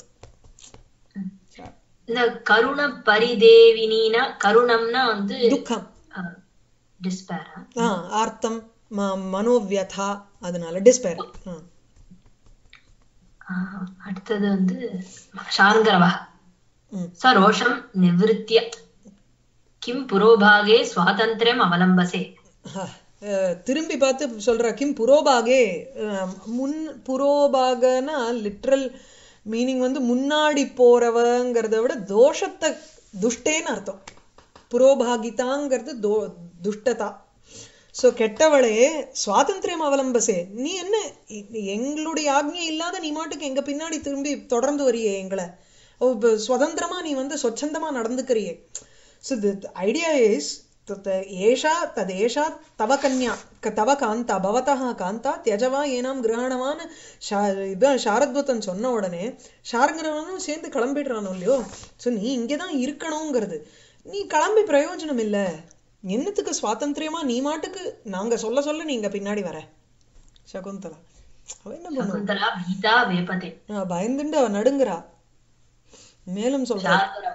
இந்த கருண பரிதேவினா கருணம்னா வந்து துக்கம் டிஸ்பேர் ஆர்த்தம் மனோவியதா அதனால டிஸ்பேர். அடுத்தது வந்து சார்ங்கரவா சரோஷம் நிவృత్య கிம் புரோபாகே ஸ்வாதந்திரம் அவலம்பசே. திரும்பி பார்த்து சொல்ற கிம் புரோபாகே முன் புரோபாகனா லிட்ரல் மீனிங் வந்து முன்னாடி போறவங்கிறத விட தோஷத்தை துஷ்டேன்னு அர்த்தம். புரோபாகிதாங்கிறது தோ துஷ்டதா. ஸோ கெட்டவளே சுவாதந்திரம் அவலம்பசே, நீ என்ன எங்களுடைய ஆக்ஞை இல்லாத நீ மாட்டுக்கு எங்க பின்னாடி திரும்பி தொடர்ந்து வரியே, எங்களை சுதந்திரமா நீ வந்து சொச்சந்தமா நடந்துக்கிறியே. ஸோ தி ஐடியா இஸ் ஏஷா ததேஷா தவ கன்யா தவ காந்தா பவதா காந்தா தியஜவா ஏனாம் கிரகணவான்னு இதான் சாரத்வதன் சொன்ன உடனே சாரங்கரவனும் சேர்ந்து கிளம்பிடுறானோ இல்லையோ. ஸோ நீ இங்கேதான் இருக்கணுங்கிறது. நீ கிளம்பி பிரயோஜனம் இல்லை. என்னத்துக்கு சுவாதந்திரியமா நீ மாட்டுக்கு நாங்க சொல்ல சொல்ல நீங்க பின்னாடி வர. சகுந்தலா அவ என்ன பண்ணுவா, பயந்துண்டு அவ நடுங்குறா. மேலும் சொல்ற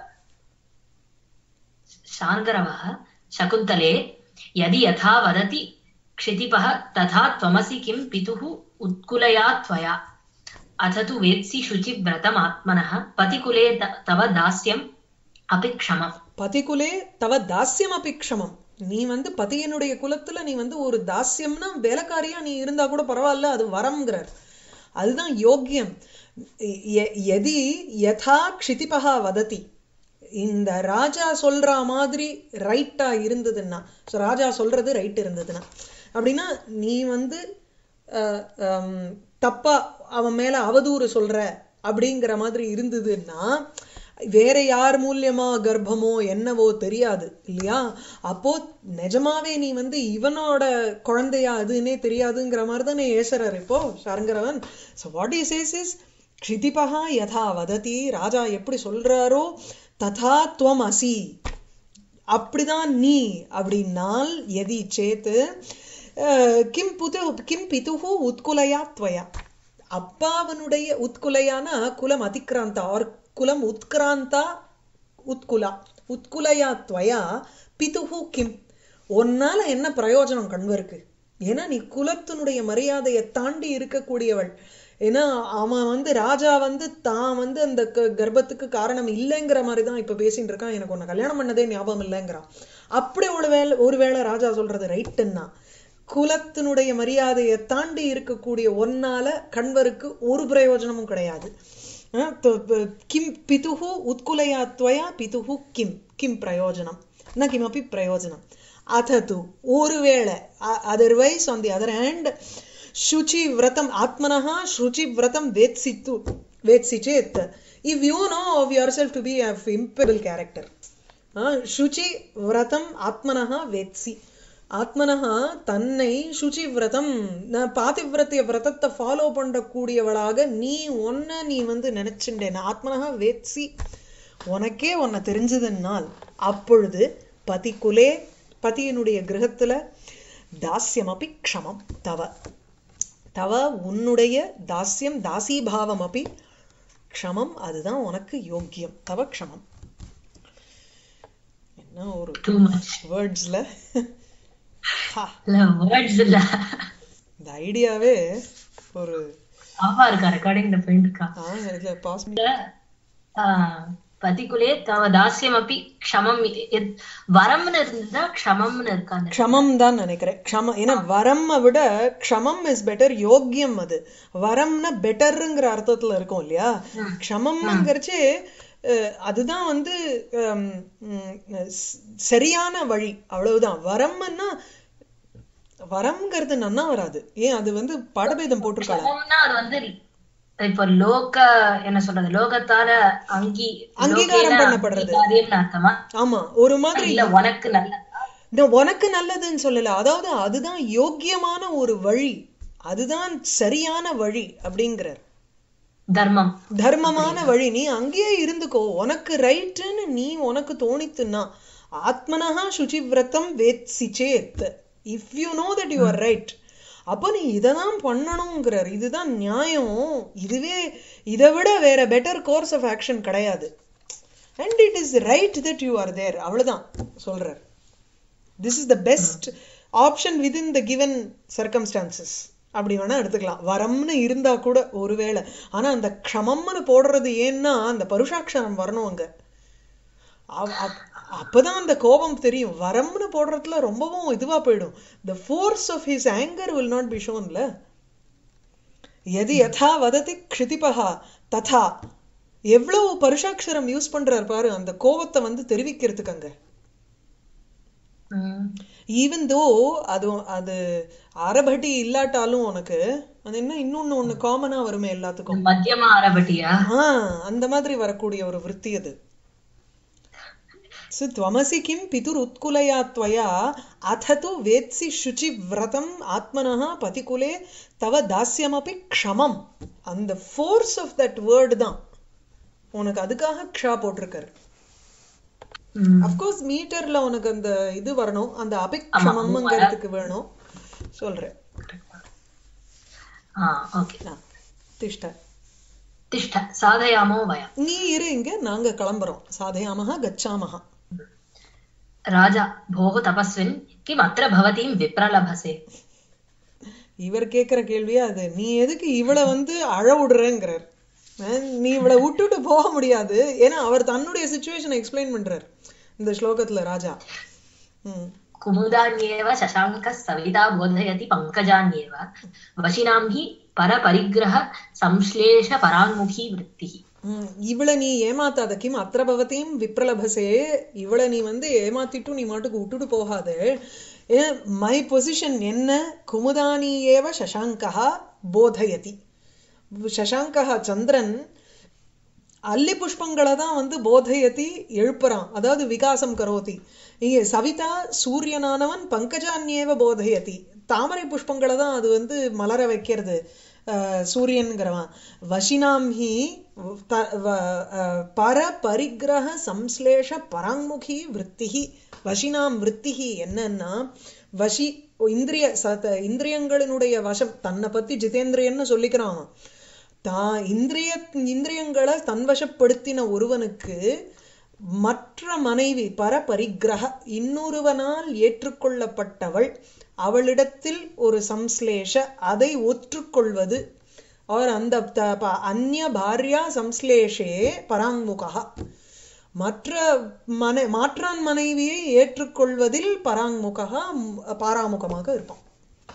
சார்ங்கரவः शकुन्तले यदि यथा वदति क्षितिपः तथा त्वमसि किं पितुः उत्कुलया त्वया अथ तु वेत्सि शुचिव्रतमात्मनः पतिकुले तव दास्यम् अपि क्षमम्. பதிகுலே தவ தாஸ்யம் அப்பி க்ஷமம். நீ வந்து பதியனுடைய குலத்துல நீ வந்து ஒரு தாஸ்யம்னா வேலைக்காரியா நீ இருந்தா கூட பரவாயில்ல, அது வரம்ங்கிறார். அதுதான் யோக்கியம். எதி யதா க்ஷிதிபஹா வததி, இந்த ராஜா சொல்ற மாதிரி ரைட்டா இருந்ததுன்னா, ஸோ ராஜா சொல்றது ரைட் இருந்ததுன்னா அப்படின்னா நீ வந்து தப்பா அவன் மேல அவதூறு சொல்ற அப்படிங்கிற மாதிரி இருந்ததுன்னா வேற யார் மூலியமா கர்ப்பமோ என்னவோ தெரியாது இல்லையா. அப்போ நிஜமாவே நீ வந்து இவனோட குழந்தையா அதுன்னே தெரியாதுங்கிற மாதிரி தானே ஏசரர் இப்போ சாரங்கரவன். So what is says is க்ஷிதிபஹா யதா வததி, ராஜா எப்படி சொல்றாரோ ததா துவம் அசி, அப்படிதான் நீ. அப்படின்னால் எதி சேத்து கிம் புது கிம் பிதுஹு உத்குலயா துவயா, அப்பாவனுடைய உத்குலையானா குலம் அதிக்ராந்தா ஆர் குலம் உத்கிராந்தா உத்குலா உத்குலையா துவயா பிதுஹு கிம், உன்னால என்ன பிரயோஜனம் கண்வருக்கு? ஏன்னா நீ குலத்தினுடைய மரியாதையை தாண்டி இருக்கக்கூடியவள். ஏன்னா அவன் வந்து ராஜா வந்து தான் வந்து அந்த கர்ப்பத்துக்கு காரணம் இல்லைங்கிற மாதிரிதான் இப்ப பேசிட்டு இருக்கான். எனக்கு உன்னை கல்யாணம் பண்ணதே ஞாபகம் இல்லைங்கிறான். அப்படி ஒரு வேளை ஒருவேளை ராஜா சொல்றது ரைட்டுன்னா குலத்தினுடைய மரியாதையை தாண்டி இருக்கக்கூடிய ஒன்னால கண்வருக்கு ஒரு பிரயோஜனமும் கிடையாது. किं पितुः उत्कुलया त्वया पितुः किं किं प्रयोजनं न किमपि प्रयोजनम् अथ तु ओरुवेळे otherwise on the other hand शुचि व्रतम आत्मनः शुचि व्रतम वेत्सि तु वेत्सि चेत् if you know of yourself to be a imperial character शुचि व्रतम आत्मनः वेत्सि ஆத்மனஹ தன்னை சுச்சி விரதம் பாதிவிரத்திய விரதத்தை ஃபாலோ பண்ணக்கூடியவளாக நீ ஒன்ன நீ வந்து நினைச்சுட்டேன் ஆத்மனஹ வேத்சி உனக்கே உன்னை தெரிஞ்சதுன்னால் அப்பொழுது பதிகுலே பதியினுடைய கிரகத்துல தாஸ்யமபி க்ஷமம் தவ தவ உன்னுடைய தாஸ்யம் தாசீபாவம் அப்படி க்ஷமம் அதுதான் உனக்கு யோக்கியம் தவ க்ஷமம் என்ன ஒரு வேர்ட்ஸ்ல வேர்ட்ஸ் இல்ல இந்த ஐடியாவே ஒரு ஆவா இருக்கா ரெக்கார்டிங் தி பெயிண்ட்க்கா ஆ இல்ல பாஸ் பதிகுலே தவ தாஸ்யம் அப்படி க்ஷமம் வரம்னு இருந்தா க்ஷமம்னு இருக்காங்க க்ஷமம் தான் நினைக்கிறேன் க்ஷமம் ஏன்னா வரம்மை விட க்ஷமம் இஸ் பெட்டர் யோக்கியம் அது வரம்னா பெட்டர்ங்கிற அர்த்தத்துல இருக்கும் இல்லையா க்ஷமம்ங்கிறச்சு அதுதான் வந்து சரியான வழி அவ்வளவுதான் வரம்னா வரம்ங்கிறது நன்னா வராது ஏன் அது வந்து பாடபேதம் போட்டிருக்காங்க அது வந்து இப்ப லோக என்ன சொல்றது லோகத்தால அங்கி அங்கீகாரம் பண்ணப்படுறது ஆமா ஒரு மாதிரி இல்ல உனக்கு நல்லது உனக்கு நல்லதுன்னு சொல்லல அதாவது அதுதான் யோக்கியமான ஒரு வழி அதுதான் சரியான வழி அப்படிங்கிறார் தர்மம் தர்மமான வழி நீ அங்கேயே இருந்துக்கோ உனக்கு ரைட்டுன்னு நீ உனக்கு தோணித்துன்னா ஆத்மனஹா சுச்சி விரதம் வேத்சி சேத் if you know that you are right அப்போ நீ இதைதான் பண்ணணுங்கிறார் இதுதான் நியாயம் இதுவே இதை விட வேற பெட்டர் கோர்ஸ் ஆஃப் ஆக்ஷன் கிடையாது and it is right that you are there அவ்வளவுதான் சொல்றார் this is the best option within the given circumstances அப்படி வேணா எடுத்துக்கலாம் வரம்னு இருந்தா கூட ஒருவேளை ஆனா அந்த க்ஷமம்னு போடுறது ஏன்னா அந்த பருஷாட்சரம் வரணும் அங்க அப்பதான் அந்த கோபம் தெரியும் வரம்னு போடுறதுல ரொம்பவும் இதுவா போயிடும் the force of his anger will not be shown ல எது யதா வததி க்ஷிதிபஹா ததா எவ்வளவு பருஷாட்சரம் யூஸ் பண்றாரு பாரு அந்த கோபத்தை வந்து தெரிவிக்கிறதுக்கு அங்க ஈவன் தோ அது அது அரபட்டி இல்லாட்டாலும் உனக்கு அது என்ன இன்னொன்னு ஒண்ணு காமனா வருமே எல்லாத்துக்கும் மத்தியமா அரபட்டியா அந்த மாதிரி வரக்கூடிய ஒரு விருத்தி அது त्वमसि किं पितुरुत्कुलया त्वया अथ तु वेत्सि शुचि व्रतम आत्मनः पतिकुले तव दास्यमपि क्षमम and the force of that word தான் உனக்கு அதுக்காக க்ஷா போட்டிருக்காரு of course மீட்டர்ல உனக்கு அந்த இது வரணும் அந்த அபிக்ஷமம்ங்கிறதுக்கு வேணும் சொல்றேன் ஆ ஓகே திஷ்ட திஷ்ட சாதயாமோ வயம் நீ இரு இங்க நாங்க கிளம்புறோம் சாதயாமஹ கச்சாமஹ ராஜா போக தபஸ்வின் கிம் அத்ர பவதீம் விப்ரலபசே இவர் கேக்குற கேள்வியா அது நீ எதுக்கு இவளை வந்து அழ விடுறேங்கிறார் நீ இவளை விட்டுட்டு போக முடியாது ஏன்னா அவர் தன்னுடைய சிச்சுவேஷனை எக்ஸ்பிளைன் பண்றார் இந்த ஸ்லோகத்துல ராஜா குமுதான்யேவ சசாங்க சவிதா போதயதி பங்கஜான்யேவ வசினாம் ஹி பரபரிகிரஹ சம்ஸ்லேஷ பராங்முகி விருத்தி இவளை நீ ஏமாத்தாத கிம் அத்திர பவதியும் விப்ரலபசே இவளை நீ வந்து ஏமாத்திட்டும் நீ மாட்டுக்கு விட்டுட்டு போகாது மை பொசிஷன் என்ன குமுதானி ஏவ சசாங்கா போதயதி சசாங்கா சந்திரன் அல்லி புஷ்பங்களை தான் வந்து போதயதி எழுப்புறான் அதாவது விகாசம் கரோதி இங்கே சவிதா சூரியனானவன் பங்கஜான்யேவ போதயதி தாமரை புஷ்பங்களை தான் அது வந்து மலர வைக்கிறது சூரியன்கிறவன் வசினாம் ஹி பர பரிகிரக சம்ஸ்லேஷ பராங்முகி விருத்திஹி வசினாம் விருத்திஹி என்னன்னா வசி இந்திரிய சத இந்திரியங்களினுடைய வசம் தன்னை பத்தி ஜிதேந்திரியன்னு சொல்லிக்கிறான் தான் இந்திரிய இந்திரியங்களை தன்வசப்படுத்தின ஒருவனுக்கு மற்ற மனைவி பர பரிகிரக இன்னொருவனால் ஏற்றுக்கொள்ளப்பட்டவள் அவளிடத்தில் ஒரு சம்ஸ்லேஷ அதை ஒற்றுக்கொள்வது और அந்த அந்நிய பாரியா சம்ஸ்லேஷே பராங்முகா மற்ற மனை மாற்றான் மனைவியை ஏற்றுக்கொள்வதில் பராங்முகா பாராமுகமாக இருப்பான்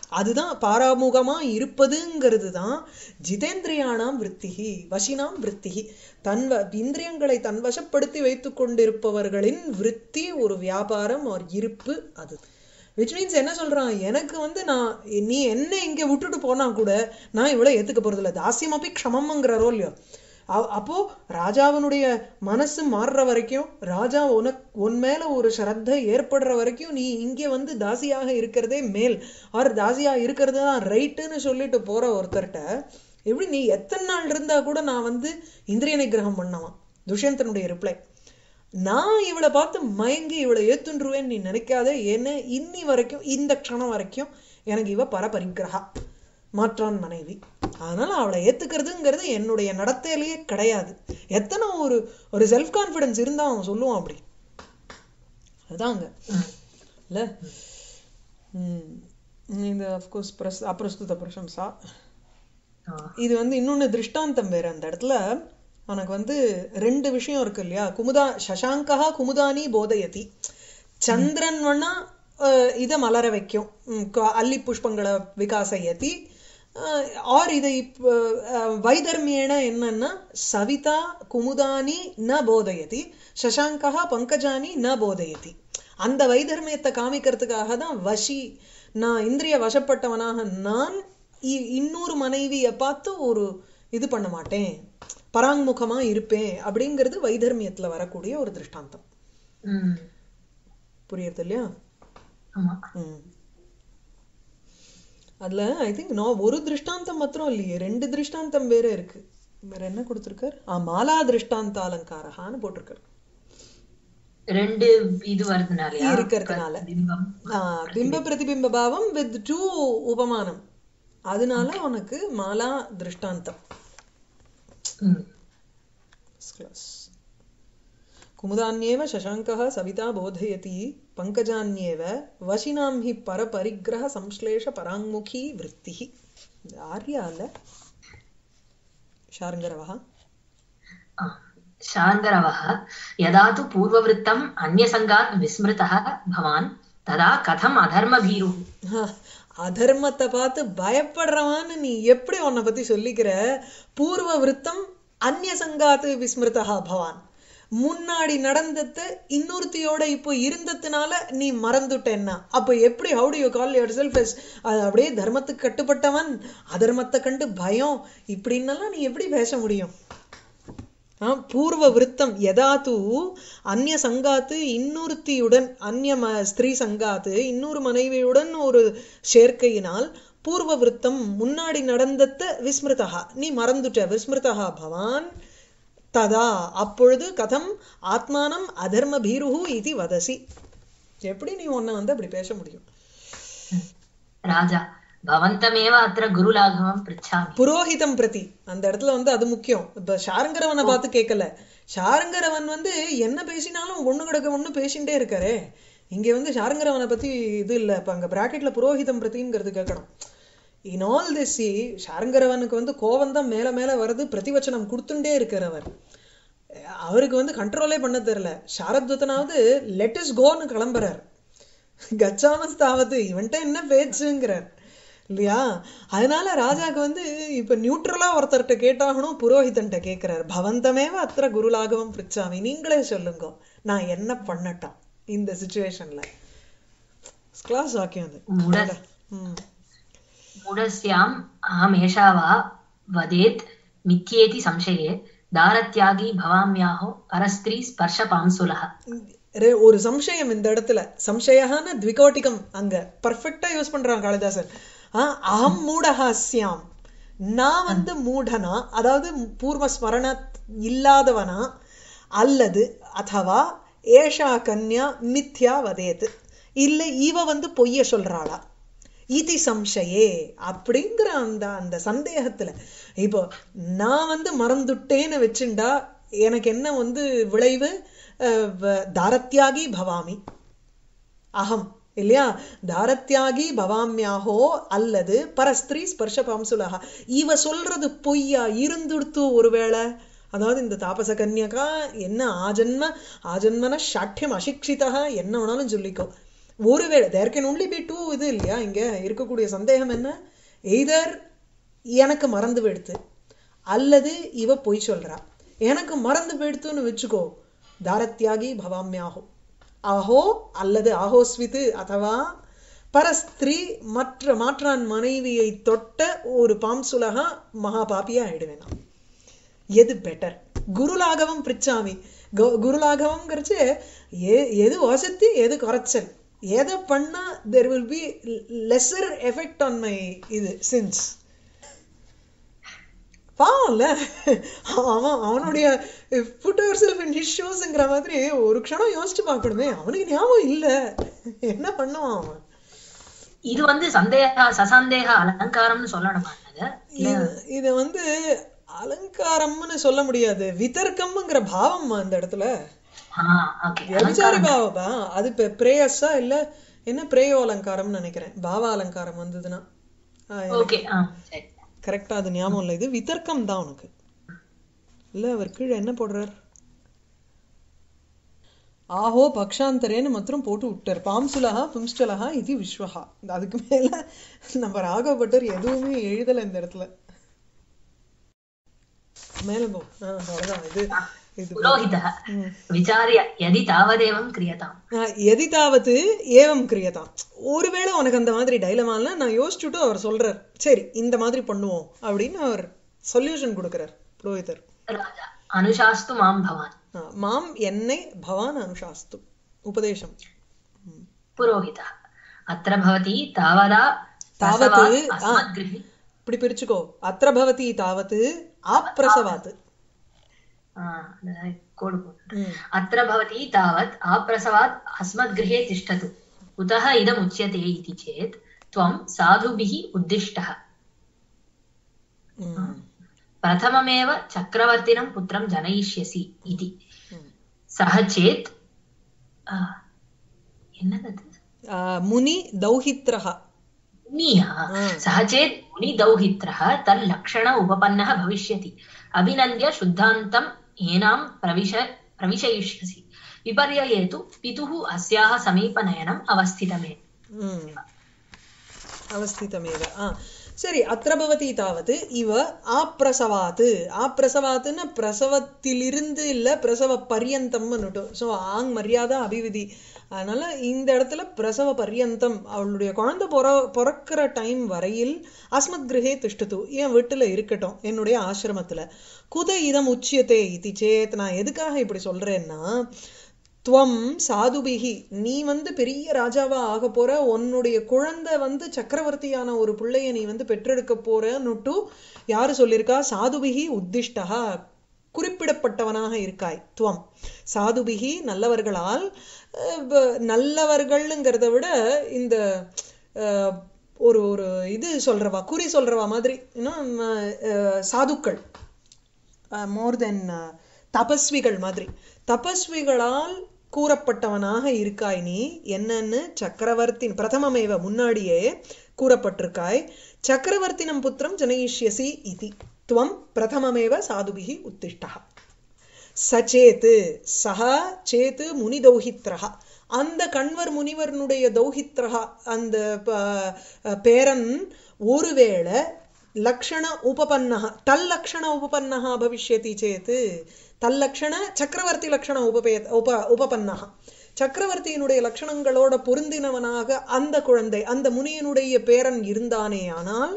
அதுதான் பாராமுகமா இருப்பதுங்கிறது தான் ஜிதேந்திரியானாம் விருத்திகி வசினாம் விருத்திகி. தன் இந்திரியங்களை தன் வசப்படுத்தி வைத்துக் கொண்டிருப்பவர்களின் விருத்தி ஒரு வியாபாரம் ஒரு இருப்பு. அது விச் மீன்ஸ் என்ன சொல்றான், எனக்கு வந்து நான் நீ என்ன இங்க விட்டுட்டு போனா கூட நான் இவ்வளவு ஏத்துக்க போறது இல்லை. தாசியம் அப்படி க்ஷமம்ங்கிறாரோ இல்லையோ. அப்போ ராஜாவனுடைய மனசு மாறுற வரைக்கும், ராஜா உனக்கு உன் மேல ஒரு ஸ்ரத்தை ஏற்படுற வரைக்கும் நீ இங்கே வந்து தாசியாக இருக்கிறதே மேல், ஆர் தாசியா இருக்கிறது தான் ரைட்டுன்னு சொல்லிட்டு போற ஒருத்தர்கிட்ட எப்படி நீ எத்தனை நாள் இருந்தா கூட நான் வந்து இந்திரிய நிகிரகம் பண்ணவான். துஷ்யந்தனுடைய ரிப்ளை, நான் இவளை பார்த்து மயங்கி இவளை ஏத்துன்றுவேன்னு நீ நினைக்காத. ஏன்னா இன்னி வரைக்கும் இந்த க்ஷணம் வரைக்கும் எனக்கு இவ பரபரிக்கிரகா, மாற்றான் மனைவி. அதனால அவளை ஏத்துக்கிறதுங்கிறது என்னுடைய நடத்தையிலேயே கிடையாது. எத்தனை ஒரு ஒரு செல்ஃப் கான்பிடன்ஸ் இருந்தா அவன் சொல்லுவான் அப்படி. அதுதாங்க இல்ல. உம் இந்த அப்கோர்ஸ் பிரஸ் அப்ரஸ்துத பிரசம்சா. இது வந்து இன்னொன்னு திருஷ்டாந்தம் வேற. அந்த இடத்துல உனக்கு வந்து ரெண்டு விஷயம் இருக்கு இல்லையா. குமுதா சசாங்கா குமுதானி போதயதி, சந்திரன் வேணா இதை மலர வைக்கும், அல்லி புஷ்பங்களை விகாசயதி. ஆர் இதை வைதர்மியேன என்னன்னா சவிதா குமுதானி ந போதயதி, சசாங்கா பங்கஜானி ந போதயதி. அந்த வைதர்மியத்தை காமிக்கிறதுக்காக தான் வசி, நான் இந்திரிய வசப்பட்டவனாக நான் இன்னொரு மனைவியை பார்த்து ஒரு இது பண்ண மாட்டேன், பராங்முகமா இருப்பேன் அப்படிங்கிறது வைதர்மியத்துல வரக்கூடிய ஒரு திருஷ்டாந்தம். புரியுது இல்லையா? உம் அதுல ஐ திங்க் நான் ஒரு திருஷ்டாந்தம் மாத்திரம் இல்லையே, ரெண்டு திருஷ்டாந்தம் வேற இருக்கு. வேற என்ன கொடுத்திருக்காரு? ஆஹ் மாலா திருஷ்டாந்த அலங்காரஹான்னு போட்டிருக்காரு. ரெண்டு இது வருதுனால இருக்கிறதுனால ஆஹ் பிம்ப பிரதிபிம்ப பாவம் வித் டூ உபமானம், அதனால உனக்கு மாலா திருஷ்டாந்தம். குமுதான்யேவ சசாங்கः சவிதா போதயதி பங்கஜான்யேவ வசினாம் ஹி பரபரிக்ரஹ சம்ஸ்லேஷ பராங்முகி விருத்திஹி. ஆர்யால ஷார்ங்கரவஹ ஷார்ங்கரவஹ யதா து பூர்வவృத்தம் அன்யசங்காத் விஸ்மிருதः பவான் ததா கதம் அதர்மபீரு. அதர்மத்தை பார்த்து பயப்படுறவான்னு நீ எப்படி உன்னை பத்தி சொல்லிக்கிற? பூர்வ விருத்தம் அந்நியசங்காத்து விஸ்மிருதா பவான், முன்னாடி நடந்தது இன்னொருத்தியோட இப்போ இருந்ததுனால நீ மறந்துட்டேன்னா அப்ப எப்படி? How do you call yourself as அது அப்படியே தர்மத்துக்கு கட்டுப்பட்டவன், அதர்மத்தை கண்டு பயம், இப்படின்னெல்லாம் நீ எப்படி பேச முடியும்? பூர்வ விருத்தம் யதாத்து அந்நிய சங்காத்து, இன்னொருத்தியுடன் அந்நிய ஸ்திரீ சங்காத்து, இன்னொரு மனைவியுடன் ஒரு சேர்க்கையினால் பூர்வ விருத்தம் முன்னாடி நடந்தத விஸ்மிருதா நீ மறந்துட்ட. விஸ்மிருதா பவான் ததா அப்பொழுது கதம் ஆத்மானம் அதர்ம பீருஹு இது வதசி, எப்படி நீ உன்னை வந்து அப்படி பேச முடியும்? ராஜா பவந்தமேவ அத்ர குருலாகவம் ப்ருச்சாமி. புரோஹிதம் பிரதி அந்த இடத்துல வந்து அது முக்கியம். இப்ப ஷாரங்கரவனை பார்த்து கேட்கல. ஷாரங்கரவன் வந்து என்ன பேசினாலும் ஒண்ணு கிடக்க ஒண்ணு பேசிட்டே இருக்காரே. இங்க வந்து ஷாரங்கரவனை பத்தி இது இல்ல. இப்ப அங்க பிராக்கெட்ல புரோஹிதம் பிரதிங்கிறது கேட்கணும். இன் ஆல் திஸ் ஷாரங்கரவனுக்கு வந்து கோவம் தான் மேல மேல வருது, பிரதிவச்சனம் கொடுத்துட்டே இருக்கிறவர். அவருக்கு வந்து கண்ட்ரோலே பண்ண தெரியல. சாரத்வதனாவது லெட் இஸ் கோன்னு கிளம்புறார், கச்சாமஸ்தாவது இவன்ட்ட என்ன பேச்சுங்கிறார் இல்லையா? அதனால ராஜாக்கு வந்து இப்ப நியூட்ரலா ஒருத்தர்கிட்ட கேட்டாகணும், புரோஹிதன்ட்ட கேட்கிறார். பவந்தமேவ அத்திர குருலாகவம் பிரிச்சாமி, நீங்களே சொல்லுங்க நான் என்ன பண்ணட்டா இந்த சிச்சுவேஷன்ல. கிளாஸ் வாக்கியம் அது. மூடஸ்யாம் அஹமேஷாவா வதேத் மித்யேதி சம்சயே தாரத்யாகி பவாம்யாஹோ பரஸ்திரீ ஸ்பர்ஷ பாம்சுலஹ. ஒரு சம்சயம் இந்த இடத்துல, சம்சயஹான த்விகோட்டிகம் அங்க பர்ஃபெக்டா யூஸ் பண்றான் காளிதாசன். ஆஹ் அகம் மூடஹாஸ்யாம், நான் வந்து மூடனா, அதாவது பூர்வ ஸ்மரண இல்லாதவனா, அல்லது அதவா ஏஷா கன்யா மித்யா வதேத், இல்ல இவ வந்து பொய்ய சொல்றாளா, இதி சம்சயே அப்படிங்கிற அந்த அந்த சந்தேகத்துல. இப்போ நான் வந்து மறந்துட்டேன்னு வச்சுண்டா எனக்கு என்ன வந்து விளைவு? தாரத்யாகி பவாமி அகம் இல்லையா? தாரத்யாகி பவாமியாகோ அல்லது பரஸ்திரீ ஸ்பர்ஷ பாம்சுலகா, இவ சொல்றது பொய்யா இருந்துடுத்து ஒருவேளை. அதாவது இந்த தாபச கன்யகா என்ன ஆஜன்ம ஆஜன்மன சாட்சியம் அசிக்ஷிதா என்ன வேணாலும் சொல்லிக்கோ, ஒருவேளை there can only be two இது இல்லையா இங்க இருக்கக்கூடிய சந்தேகம் என்ன, எய்தர் எனக்கு மறந்து போயிடுத்து அல்லது இவ பொய் சொல்றா. எனக்கு மறந்து போயிடுத்துன்னு வச்சுக்கோ, தாரத்யாகி பவாமியாகோ ஆஹோ அல்லது ஆஹோஸ்வித்து அதுவா பரஸ்திரீ மற்ற மாற்றான் மனைவியை தொட்ட ஒரு பாம்சுலகா மகா பாப்பியா ஆயிடுவேன் நான். எது பெட்டர்? குருலாகவும் பிரிச்சாமி, குருலாகவம்ங்கிறச்சு எது வசதி எது குறைச்சல், எதை பண்ணா there will be lesser effect on my இது சின்ஸ். பாவம்ல அவன் அவனுடைய put yourself in his ஷூஸ்ங்கிற மாதிரி ஒரு க்ஷணம் யோசிச்சு பார்க்கணுமே, அவனுக்கு ஞாபகம் இல்ல, என்ன பண்ணுவான் அவன்? இது வந்து சந்தேக சசந்தேக அலங்காரம்னு சொல்லணுமா? இது வந்து அலங்காரம்னு சொல்ல முடியாது, விதர்க்கம்ங்கிற பாவம் அந்த இடத்துல விபச்சாரி பாவப்பா. அது பிரேயஸா இல்ல என்ன பிரேயோ அலங்காரம்னு நினைக்கிறேன். பாவா அலங்காரம் வந்ததுன்னா கரெக்டா அது ஞாபகம் இல்லை. இது விதர்க்கம் தான் உனக்கு இல்ல. அவர் கீழே என்ன போடுறார், ஆஹோ பக்ஷாந்தரேன்னு மாத்திரம் போட்டு விட்டார். பாம்சுலகா பும்ஸ்டலகா இது விஸ்வஹா. அதுக்கு மேல நம்ம ராகவபட்டர் எதுவுமே எழுதல இந்த இடத்துல. மேல போ. அவ்வளவுதான். இது ஒருவேளை உனக்கு அந்த மாதிரி டைலமால நான் யோசிச்சுட்டு அவர் சொல்றார், சரி இந்த மாதிரி பண்ணுவோம் அப்படின்னு அவர் சொல்யூஷன் கொடுக்கிறார் புரோஹிதர். அனுசாஸ்து மாம் பவான், மாம் என்னை பவான் அனுசாஸ்து உபதேசம். புரோஹிதா அத்ர பவதி தாவதா தாவத் இப்படி பிரிச்சுக்கோ. அத்ர பவதி தாவத் ஆப்ரசவாத். अत्र भवति तावत् आप्रसवात् अस्मद्गृहे तिष्ठतु कुतः इदम् उच्यते इति चेत् त्वं साधुभिः उद्दिष्टः प्रथममेव चक्रवर्तिनं पुत्रं जनयिष्यसि इति. सः चेत् मुनि दौहित्रः सः चेत् मुनि दौहित्रः तल्लक्षण उपपन्नः भविष्यति. अभिनन्द्य शुद्धान्तं येनां प्रविश प्रविशयिष्यसि. विपर्यये तु पितुः अस्याः समीपनयनम् अवस्थितमेव अवस्थितमेव சரி. அத்ர பவதி தாவத் இவ ஆப்ரசவாத். ஆப்ரசவாத்னா பிரசவத்திலிருந்து இல்ல பிரசவ பர்யந்தம்னு. ஸோ ஆங் மரியாதை அபிவிதி. அதனால இந்த இடத்துல பிரசவ பர்யந்தம் அவளுடைய குழந்தை பொற பிறக்கிற டைம் வரையில் அஸ்மத் கிரகே திஷ்டத்து என் வீட்டுல இருக்கட்டும், என்னுடைய ஆசிரமத்துல. குத இதம் உச்சியத்தே இதி சேத். நான் எதுக்காக இப்படி சொல்றேன்னா, துவம் சாதுபிகி நீ வந்து பெரிய ராஜாவா ஆக போற, உன்னுடைய குழந்தை வந்து சக்கரவர்த்தியான ஒரு பிள்ளைய நீ வந்து பெற்றெடுக்க போறன்னுட்டு யாரு சொல்லியிருக்கா? சாதுபிகி உத்திஷ்டா குறிப்பிடப்பட்டவனாக இருக்காய். துவம் சாதுபிகி நல்லவர்களால். நல்லவர்கள்ங்கிறத விட இந்த ஒரு ஒரு இது சொல்றவா குறி சொல்றவா மாதிரி இன்னும் சாதுக்கள், மோர் தென் தபஸ்விகள் மாதிரி தபஸ்விகளால் கூறப்பட்டவனாக இருக்காய் நீ. என்னன்னு சக்கரவர்த்தி பிரதமமேவ முன்னாடியே கூறப்பட்டிருக்காய். சக்கரவர்த்தினம் புத்திரம் ஜனயிஷ்யசி இதி துவம் பிரதமமேவ சாதுபிகி உத்திஷ்டா. சச்சேத்து சஹா சேத்து முனி தௌஹித்ரஹா. அந்த கண்வர் முனிவர்னுடைய தௌஹித்ரஹா அந்த பேரன் ஒருவேளை லக்ஷண உபபன்னஹ தல்லக்ஷண உபபன்னஹ பவிஷ்யதி சேத்து. தல்லக்ஷண சக்கரவர்த்தி லக்ஷண உபபே உப உபபன்னஹ சக்கரவர்த்தியினுடைய லட்சணங்களோட பொருந்தினவனாக அந்த குழந்தை அந்த முனியனுடைய பேரன் இருந்தானே ஆனால்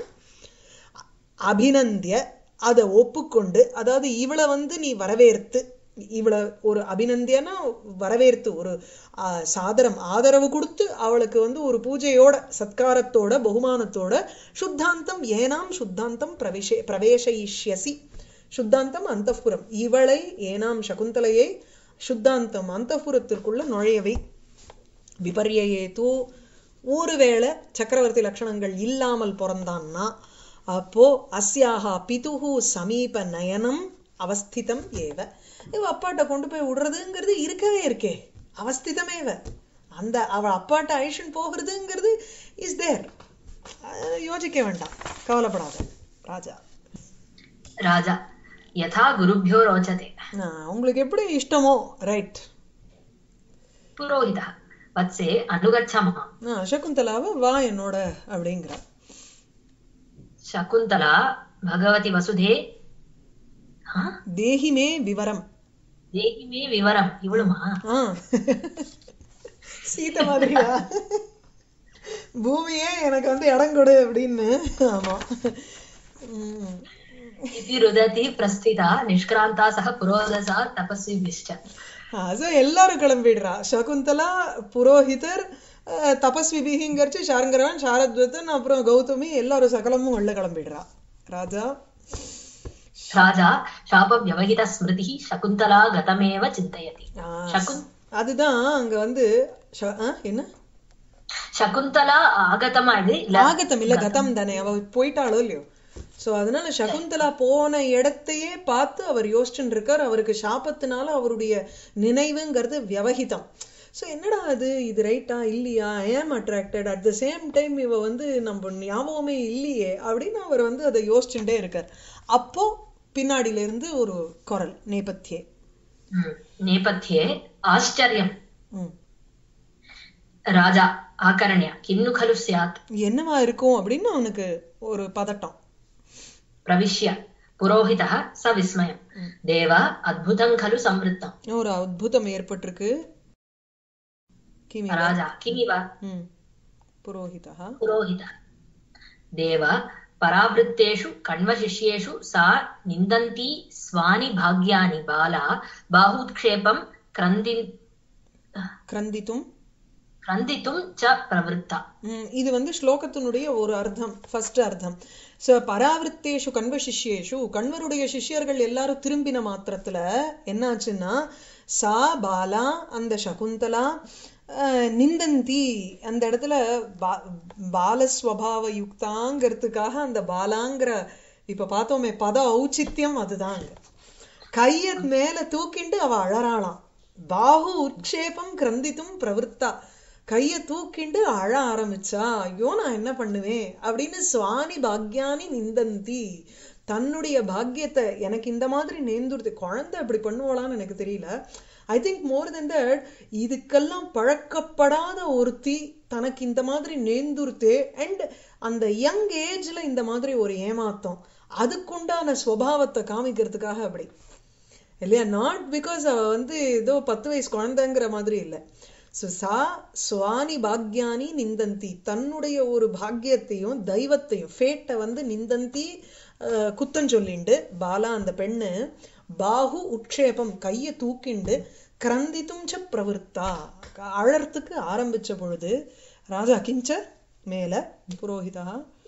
அபிநந்திய அதை ஒப்புக்கொண்டு, அதாவது இவளை வந்து நீ வரவேற்று, இவளை ஒரு அபிநந்தியனா வரவேற்று ஒரு சாதரம் ஆதரவு கொடுத்து அவளுக்கு வந்து ஒரு பூஜையோட சத்காரத்தோட பகுமானத்தோட சுத்தாந்தம் ஏனாம் சுத்தாந்தம் பிரவேச பிரவேசயிஷ்யசி. சுத்தாந்தம் அந்தப்புறம் இவளை ஏனாம் சகுந்தலையை சுத்தாந்தம் அந்தப்புறத்திற்குள்ள நுழையவை. விபர்யே தூ ஒருவேளை சக்கரவர்த்தி லட்சணங்கள் இல்லாமல் பிறந்தான்னா அப்போ அஸ்யாஹா பிதுஹு சமீப நயனம் அவஸ்திதம் ஏவ. இவ அப்பாட்ட கொண்டு போய் விடுறதுங்கிறது இருக்கவே இருக்கே, அவஸ்திதமேவ. அந்த அவள் அப்பாட்ட ஐஷன் போகிறதுங்கிறது இஸ் தேர். யோசிக்க வேண்டாம், கவலைப்படாத ராஜா. ராஜா யதா குருப்யோ ரோச்சதே. உங்களுக்கு எப்படி இஷ்டமோ. ரைட். புரோஹிதः वत्से अनुगच्छ माम्. ஆஹ் சகுந்தலாவை வா என்னோட அப்படிங்கிறா. शकुन्तला भगवति वसुधे हा தேஹி மே விவரம். देहि मे विवरम्. इवळुमा ஆஹ் சீதை மாதிரியா பூமியே எனக்கு வந்து இடம் கொடு அப்படின்னு. ஆமா. உம் इति रुदति प्रस्थिता निष्क्रान्ता सह पुरोदसा तपस्विभिश्च. அது எல்லாரும் கிளம்பிடுறா. சகுந்தலா, புரோஹிதர், அஹ், தபஸ்விபிங்கிறச்சு சாரங்கரவன், சாரத்வதன், அப்புறம் கௌதமி எல்லாரும் சகலமும் உள்ள கிளம்பிடுறா. ராஜா राजा शापव्यवहितः स्मृतिः शकुन्तला गतमेव चिन्तयति. ஆஹ் शकुन् அதுதான் அங்க வந்து ச- ஆஹ், என்ன शकुन्तला आगतमा இது இல்ல ஆகத்தம் இல்ல கதம் தானே, அவ போயிட்டாளோ இல்லையோ. சோ அதனால சகுந்தலா போன இடத்தையே பார்த்து அவர் யோசிச்சுட்டு இருக்கார். அவருக்கு சாபத்தினால அவருடைய நினைவுங்கிறது வியவஹிதம். சோ என்னடா அது, இது ரைட்டா இல்லையா, I am attracted, at the same time இவ வந்து நம்ம ஞாபகமே இல்லையே அப்படின்னு அவர் வந்து அதை யோசிச்சுட்டே இருக்கார். அப்போ பின்னாடியில இருந்து ஒரு குரல், நேபத்தியே. ம். नेपथ्ये आश्चर्यम्. ம் राजा आकर्ण्य किन्नु खलु स्यात्. என்னவா இருக்கும் அப்படின்னு அவனுக்கு ஒரு பதட்டம். प्रविश्य पुरोहितः स विस्मयम्. देव अद्भुतं खलु संवृत्तम्. ஒரு அத்புதம் ஏற்பட்டிருக்கு. கிமிவ? राजा किमिव. ம் புரோஹிதः पुरोहितः देव परावृत्तेषु कण्वशिष्येषु सा निन्दन्ती स्वानि भाग्यानि बाला बाहूत्क्षेपं क्रन्दि கிரந்தித்தும். क्रन्दितुं च प्रवृत्ता. ம், இது வந்து ஸ்லோகத்தினுடைய ஒரு அர்த்தம், ஃபர்ஸ்ட் அர்த்தம். சோ பராவிருத்தேஷு கண்வ சிஷ்யேஷு, கண்வருடைய சிஷ்யர்கள் எல்லாரும் திரும்பின மாத்திரத்துல என்னாச்சுன்னா, சா பாலா அந்த சகுந்தலா அஹ், நிந்தந்தி அந்த இடத்துல பா- பாலஸ்வபாவ யுக்தாங்கிறதுக்காக அந்த பாலாங்கிற இப்ப பார்த்தோமே பத ஔச்சித்யம் அதுதான் அங்க. கைய மேல தூக்கிண்டு அவ அழறாளாம். பாஹு உட்சேபம் கிரந்தித்தும் பிரவருத்தா, கைய தூக்கிண்டு அழ ஆரம்பிச்சா. ஐயோ நான் என்ன பண்ணுவேன் அப்படின்னு. சுவானி பாக்யானி நிந்தந்தி, தன்னுடைய பாக்கியத்தை, எனக்கு இந்த மாதிரி நேர்ந்துருது, குழந்தை அப்படி பண்ணுவாளான்னு எனக்கு தெரியல. I think more then that, இதுக்கெல்லாம் பழக்கப்படாத ஒருத்தி தனக்கு இந்த மாதிரி நேர்ந்துருத்தே, அண்ட் அந்த யங் ஏஜ்ல இந்த மாதிரி ஒரு ஏமாத்தம், அதுக்குண்டான ஸ்வபாவத்தை காமிக்கிறதுக்காக அப்படி இல்லையா. நாட் பிகாஸ் அவ வந்து ஏதோ பத்து வயசு குழந்தைங்கிற மாதிரி இல்லை. ஸோ சா சுவானி பாக்யானி நிந்தந்தி, தன்னுடைய ஒரு பாக்கியத்தையும் தெய்வத்தையும் ஃபேட்டை வந்து நிந்தந்தி, அஹ், குத்தம் சொல்லிண்டு பாலா அந்த பெண்ணு. பாஹு உட்சேபம் கையை தூக்கிண்டு, கிரந்தித்தும் ச பிரவருத்தா அழறதுக்கு ஆரம்பிச்ச பொழுது. ராஜா கிஞ்ச மேல புரோஹிதா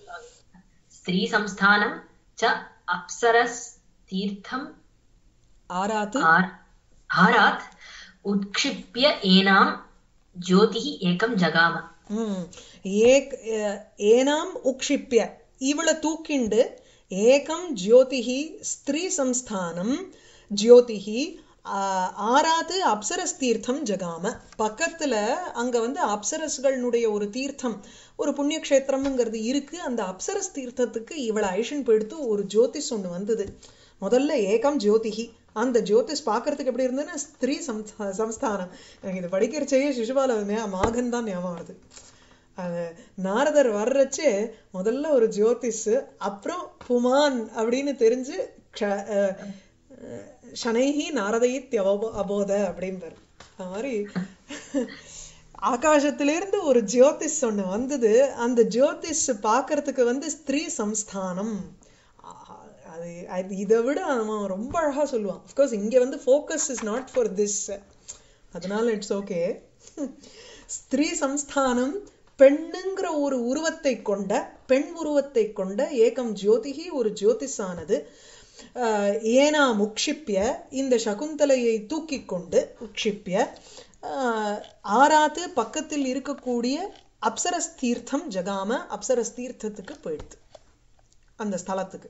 स्त्री संस्थानं च अप्सरस् तीर्थम् ஆராத்து आर् आरात् उत्क्षिप्य एनां ज्योतिः एकं जगाम. ம் ஏக் அஹ், ஏனாம் உக்ஷிப்ய இவளை தூக்கிண்டு, ஏகம் ஜோதிஹி ஸ்திரீ சம்ஸ்தானம் ஜோதிஹி ஆஹ், ஆராத்து அப்சரஸ் தீர்த்தம் ஜகாம. பக்கத்துல அங்க வந்து அப்சரஸ்களுடைய ஒரு தீர்த்தம், ஒரு புண்ணிய கஷேத்திரம்ங்கிறது இருக்கு. அந்த அப்சரஸ் தீர்த்தத்துக்கு இவளை ஐஷன் போயிடுத்து ஒரு ஜோதிஷ் ஒண்ணு வந்தது. முதல்ல ஏகம் ஜோதிஹி, அந்த ஜோதிஷ் பாக்குறதுக்கு எப்படி இருந்ததுன்னா ஸ்திரீ சம்ஸ்தா சம்ஸ்தானம். எனக்கு இது படிக்கிறச்சேயே சிசுபால மாகன் தான் ஞாபகம் வருது. அஹ் நாரதர் வர்றச்சே முதல்ல ஒரு ஜோதிஷ், அப்புறம் புமான் அப்படின்னு தெரிஞ்சு க்ஷ- அஹ் அஹ் ஷனைஹி நாரதயித் அபோத அப்படின்பாரு. அது மாதிரி ஆகாசத்திலிருந்து ஒரு ஜோதிஷ் ஒண்ணு வந்தது. அந்த ஜோதிஷ் பாக்குறதுக்கு வந்து ஸ்திரீ சம்ஸ்தானம். அஹ் அது அது இதை விட அவன் ரொம்ப அழகா சொல்லுவான். அஃப்கோர்ஸ் இங்க வந்து focus is not for this, அதனால இட்ஸ் ஓகே. ஸ்திரீ சம்ஸ்தானம், பெண்ணுங்கிற ஒரு உருவத்தை கொண்ட, பெண் உருவத்தை கொண்ட ஏகம் ஜோதிகி ஒரு ஜோதிஷானது. ஆஹ் ஏனா உக்ஷிப்ய இந்த சகுந்தலையை தூக்கி கொண்டு, உக்ஷிப்ய ஆஹ் ஆராத்து பக்கத்தில் இருக்கக்கூடிய அப்சரஸ் தீர்த்தம் ஜகாம, அப்சரஸ் தீர்த்தத்துக்கு போயிடுது, அந்த ஸ்தலத்துக்கு.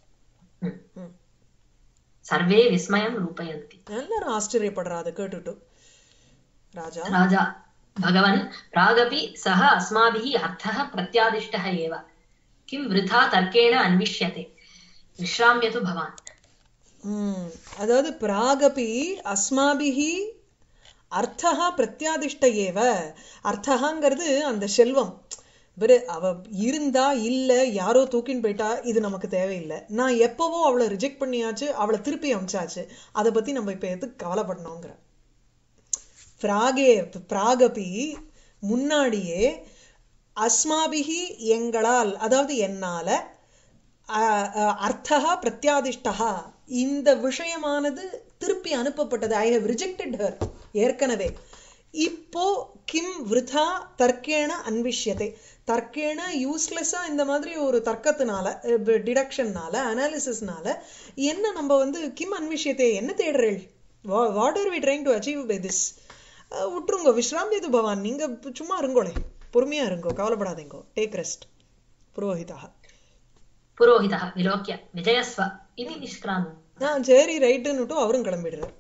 सर्वे विस्मयं रूपयन्ति. எல்லாரும் ஆச்சரியப்படுறா அதை கேட்டுட்டு. ராஜா राजा भगवन् प्रागपि सः अस्माभिः अर्थः प्रत्यादिष्टः एव, किं वृथा तर्केण अन्विष्यते, विश्राम्यतु भवान्. உம் அதாவது பிராகபி அஸ்மாபிஹி அர்த்தஹா பிரத்யாதிஷ்ட ஏவ. அர்த்தஹாங்கிறது அந்த செல்வம். இவரு அவ இருந்தா இல்ல யாரோ தூக்கின்னு போயிட்டா இது நமக்கு தேவையில்லை. நான் எப்பவோ அவளை ரிஜெக்ட் பண்ணியாச்சு, அவளை திருப்பி அமிச்சாச்சு, அதை பத்தி நம்ம இப்ப எதுக்கு கவலைப்படணுங்கிற. பிராகே பிராகபி முன்னாடியே அஸ்மாபிஹி எங்களால், அதாவது என்னால, அர்த்தஹா பிரத்யாதிஷ்டஹா இந்த விஷயமானது திருப்பி அனுப்பப்பட்டது. ஐ ஹவ் ரிஜெக்டட் ஹர் ஏற்கனவே. இப்போ கிம் விருதா தர்க்கேண அன்விஷ்யத்தை, தர்க்கேண யூஸ்லெஸ்ஸா இந்த மாதிரி ஒரு தர்க்கத்தினால, டிடக்ஷன்னால, அனாலிசிஸ்னால என்ன நம்ம வந்து கிம் அன்விஷ்யத்தை என்ன தேடுறேள், what are we trying to achieve by this? விட்டுருங்கோ, விஸ்ராம்பியது பவான், நீங்க சும்மா இருங்கோளே, பொறுமையா இருங்கோ, கவலைப்படாதீங்கோ, டேக் ரெஸ்ட். புரோஹிதா புரோஹிதா விலோக்கிய விஜயஸ்வ இது நிஷ்கிராமி. ஆ சரி ரைட்டுன்னுட்டும் அவரும் கிளம்பிடுறார்.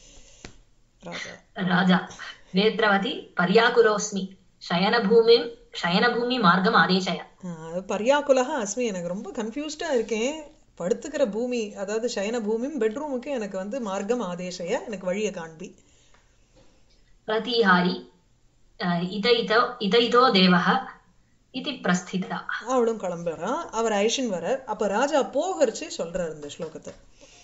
ராஜா ராஜா வேத்ரவதி பர்யாகுலோஸ்மி சயனபூமிம் சயனபூமி மார்க்கம் ஆதேசய. பர்யாக்குலக அஸ்மி, எனக்கு ரொம்ப கன்ஃபியூஸ்டா இருக்கேன். படுத்துக்கிற பூமி, அதாவது சயன பூமியும் பெட்ரூமுக்கு எனக்கு வந்து மார்க்கம் ஆதேசய, எனக்கு வழியை காண்பி. பிரதிஹாரி இதோ இதோ தேவஹ இது பிரஸ்திதா. அவளும் கிளம்புறான், அவர் ஐஷன் வரார். அப்ப ராஜா போகரிச்சு சொல்றார் இந்த ஸ்லோகத்தை.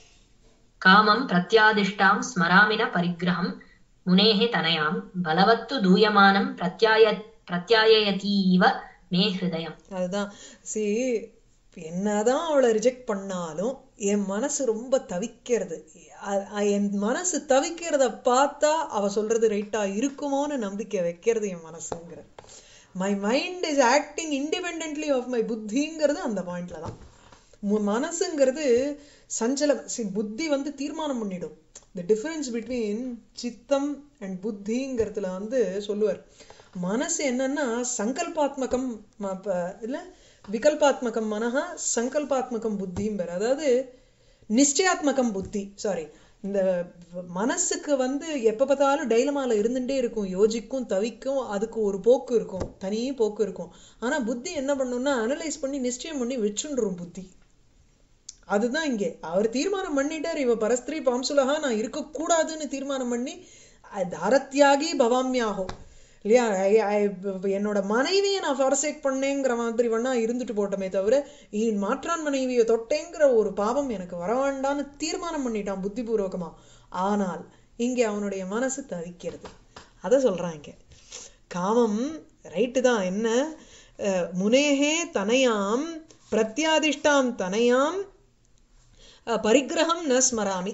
காமம் பிரத்யாதிஷ்டாம் ஸ்மராமின பரிகிரகம் முனேஹே தனயாம் பலவத்து தூயமானம் பிரத்யாய பிரத்யாயயதீவ மே ஹிருதயம். அதுதான் சி, என்னதான் அவளை ரிஜெக்ட் பண்ணாலும் என் மனசு ரொம்ப தவிக்கிறது. என் மனசு தவிக்கிறத பார்த்தா அவ சொல்றது ரைட்டா இருக்குமோன்னு நம்பிக்கை வைக்கிறது என் மனசுங்கிற. My mind is acting independently of my புத்திங்கிறது அந்த பாயிண்ட்ல தான். மனசுங்கிறது சஞ்சலம். புத்தி வந்து தீர்மானம் பண்ணிடும். தி டிஃபரன்ஸ் பிட்வீன் சித்தம் அண்ட் புத்திங்கிறதுல வந்து சொல்லுவார். மனசு என்னன்னா சங்கல்பாத்மகம் இல்ல விகல்பாத்மகம் மனஹா சங்கல்பாத்மகம் புத்தியும் பேர். அதாவது நிச்சயாத்மகம் புத்தி, சாரி, இந்த மனசுக்கு வந்து எப்ப பார்த்தாலும் டைலமால இருந்துட்டே இருக்கும், யோசிக்கும், தவிக்கும், அதுக்கு ஒரு போக்கு இருக்கும், தனியே போக்கு இருக்கும். ஆனா புத்தி என்ன பண்ணும்னா அனலைஸ் பண்ணி நிச்சயம் பண்ணி வச்சுருக்கும் புத்தி. அதுதான் இங்கே அவர் தீர்மானம் பண்ணிட்டார், இவ பரஸ்திரீ பாம்சுலகா நான் இருக்கக்கூடாதுன்னு தீர்மானம் பண்ணி தாரத்யாகி பவாமியாகும் இல்லையா. என்னோட மனைவியை நான் ஃபார்சேக் பண்ணேங்கிற மாதிரி வேணா இருந்துட்டு போட்டோமே தவிர மாற்றான் மனைவியை தொட்டேங்கிற ஒரு பாவம் எனக்கு வரவேண்டான்னு தீர்மானம் பண்ணிட்டான் புத்திபூர்வகமா. ஆனால் இங்கே அவனுடைய மனசு தவிக்கிறது. அதை சொல்றான் இங்க. காமம் ரைட்டு தான், என்ன முனேஹே தனயாம் பிரத்யாதிஷ்டாம் தனயாம் பரிகிரகம் ந ஸ்மராமி.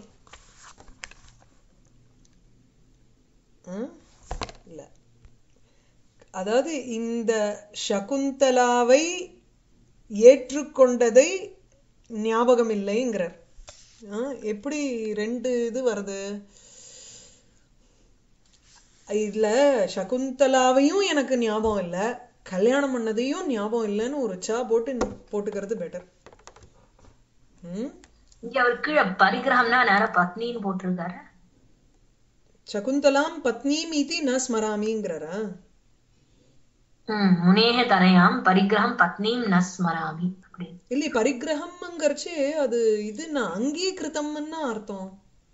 இல்ல, அதாவது இந்த சகுந்தலாவை ஏற்றுக்கொண்டதை ஞாபகம் இல்லைங்கிறார். எப்படி ரெண்டு இது வருது இதுல? சகுந்தலாவையும் எனக்கு ஞாபகம் இல்லை, கல்யாணம் பண்ணதையும் ஞாபகம் இல்லைன்னு ஒரு சா போட்டு போட்டுக்கிறது பெட்டர். இங்க அவருக்கு பரிகிரகம்னா நேரம் பத்னின்னு போட்டிருக்காரு. சகுந்தலாம் பத்னி மீதி ந ஸ்மராமிங்கிறாரா? முனேஹ தனயாம் பரிகிரகம் பத்னீம் ந ஸ்மராமி அப்படி இல்ல. பரிகிரகம்ங்கிறச்சு அது இது நான் அங்கீகிருத்தம்னு அர்த்தம்.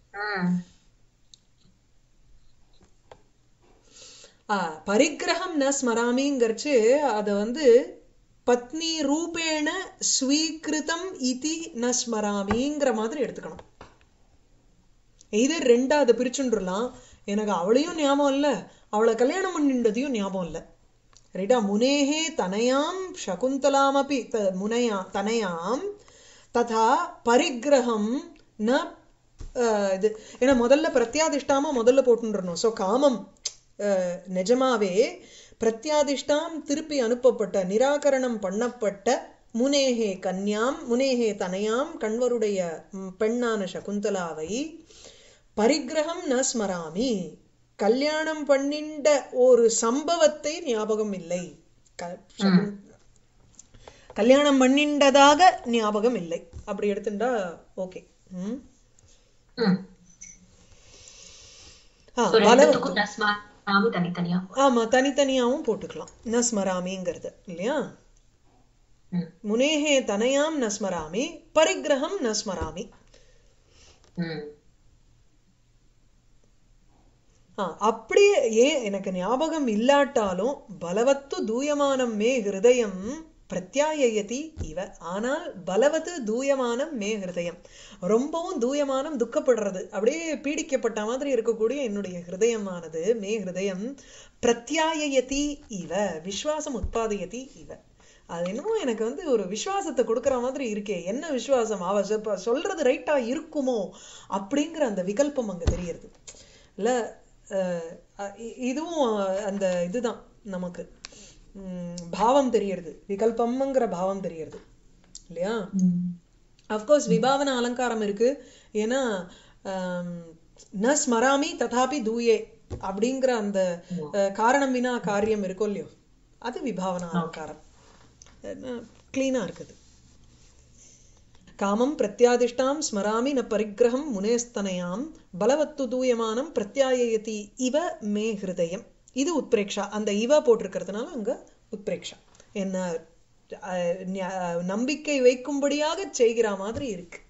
ஆஹ் பரிகிரகம் ந ஸ்மராமிங்கிறச்சு அதை வந்து பத்னி ரூபேண ஸ்வீகிருதம் இதி ந ஸ்மராமிங்கிற மாதிரி எடுத்துக்கணும். இது ரெண்டாவது பிரிச்சுன்றலாம். எனக்கு அவளையும் ஞாபகம் இல்லை, அவளை கல்யாணம் பண்ணின்றதையும் ஞாபகம் இல்லை. ரைட்டா? முனேஹே தனயாம் சகுந்தலாமபி முனையா தனயாம் ததா பரிகிரகம் ந இது. ஏன்னா முதல்ல பிரத்யாதிஷ்டாம முதல்ல போட்டுன்றணும். ஸோ காமம் நிஜமாவே பிரத்யாதிஷ்டாம் திருப்பி அனுப்பப்பட்ட நிராகரணம் பண்ணப்பட்ட முனேஹே கன்யாம் முனேஹே தனயாம் கண்வருடைய பெண்ணான சகுந்தலாவை பரிகிரகம் ந ஸ்மராமி கல்யாணம் பண்ணிண்ட ஒரு சம்பவத்தை ஞாபகம் இல்லை, கல்யாணம் பண்ணிண்டதாக ஞாபகம் இல்லை. அப்படி எடுத்துட்டா ஓகே. ஆமா, தனித்தனியாவும் போட்டுக்கலாம் நஸ்மராமிங்கிறது இல்லையா. முனேஹே தனயாம் நஸ்மராமி பரிகிரகம் நஸ்மராமி. அப்படியே ஏன் எனக்கு ஞாபகம் இல்லாட்டாலும் பலவத்து தூயமானம் மே ஹிருதயம் பிரத்யாயயதி இவ. ஆனால் பலவத்து தூயமானம் மே ஹிருதயம், ரொம்பவும் தூயமானம் துக்கப்படுறது, அப்படியே பீடிக்கப்பட்ட மாதிரி இருக்கக்கூடிய என்னுடைய ஹிருதயமானது மே ஹிருதயம் பிரத்யாயயதி இவ விஸ்வாசம் உத்பாதயதி இவ. அது என்னமோ எனக்கு வந்து ஒரு விசுவாசத்தை கொடுக்குற மாதிரி இருக்கே. என்ன விசுவாசம்? அவ சொல்றது ரைட்டா இருக்குமோ அப்படிங்கிற அந்த விகல்பம் அங்க தெரியுது இல்ல. இதுவும் அந்த இதுதான் நமக்கு பாவம் தெரியறது, விகல்பம்ங்கிற பாவம் தெரியறது இல்லையா. அப்கோர்ஸ் விபாவன அலங்காரம் இருக்கு. ஏன்னா ந ஸ்மராமி ததாபி தூயே அப்படிங்கிற அந்த காரணம் வினா காரியம் இருக்கும் இல்லையோ, அது விபாவன அலங்காரம் கிளீனா இருக்குது. காமம் பிரத்யாதிஷ்டாம் ஸ்மராமி ந பரிகிரகம் முனேஸ்தனயாம் பலவத்து தூயமானம் பிரத்யாயயதி இவ மே ஹிருதயம். இது உத்பிரேக்ஷா. அந்த இவ போட்டிருக்கிறதுனால அங்க உத்பிரேக்ஷா என்ன நம்பிக்கை வைக்கும்படியாக செய்கிற மாதிரி இருக்கு.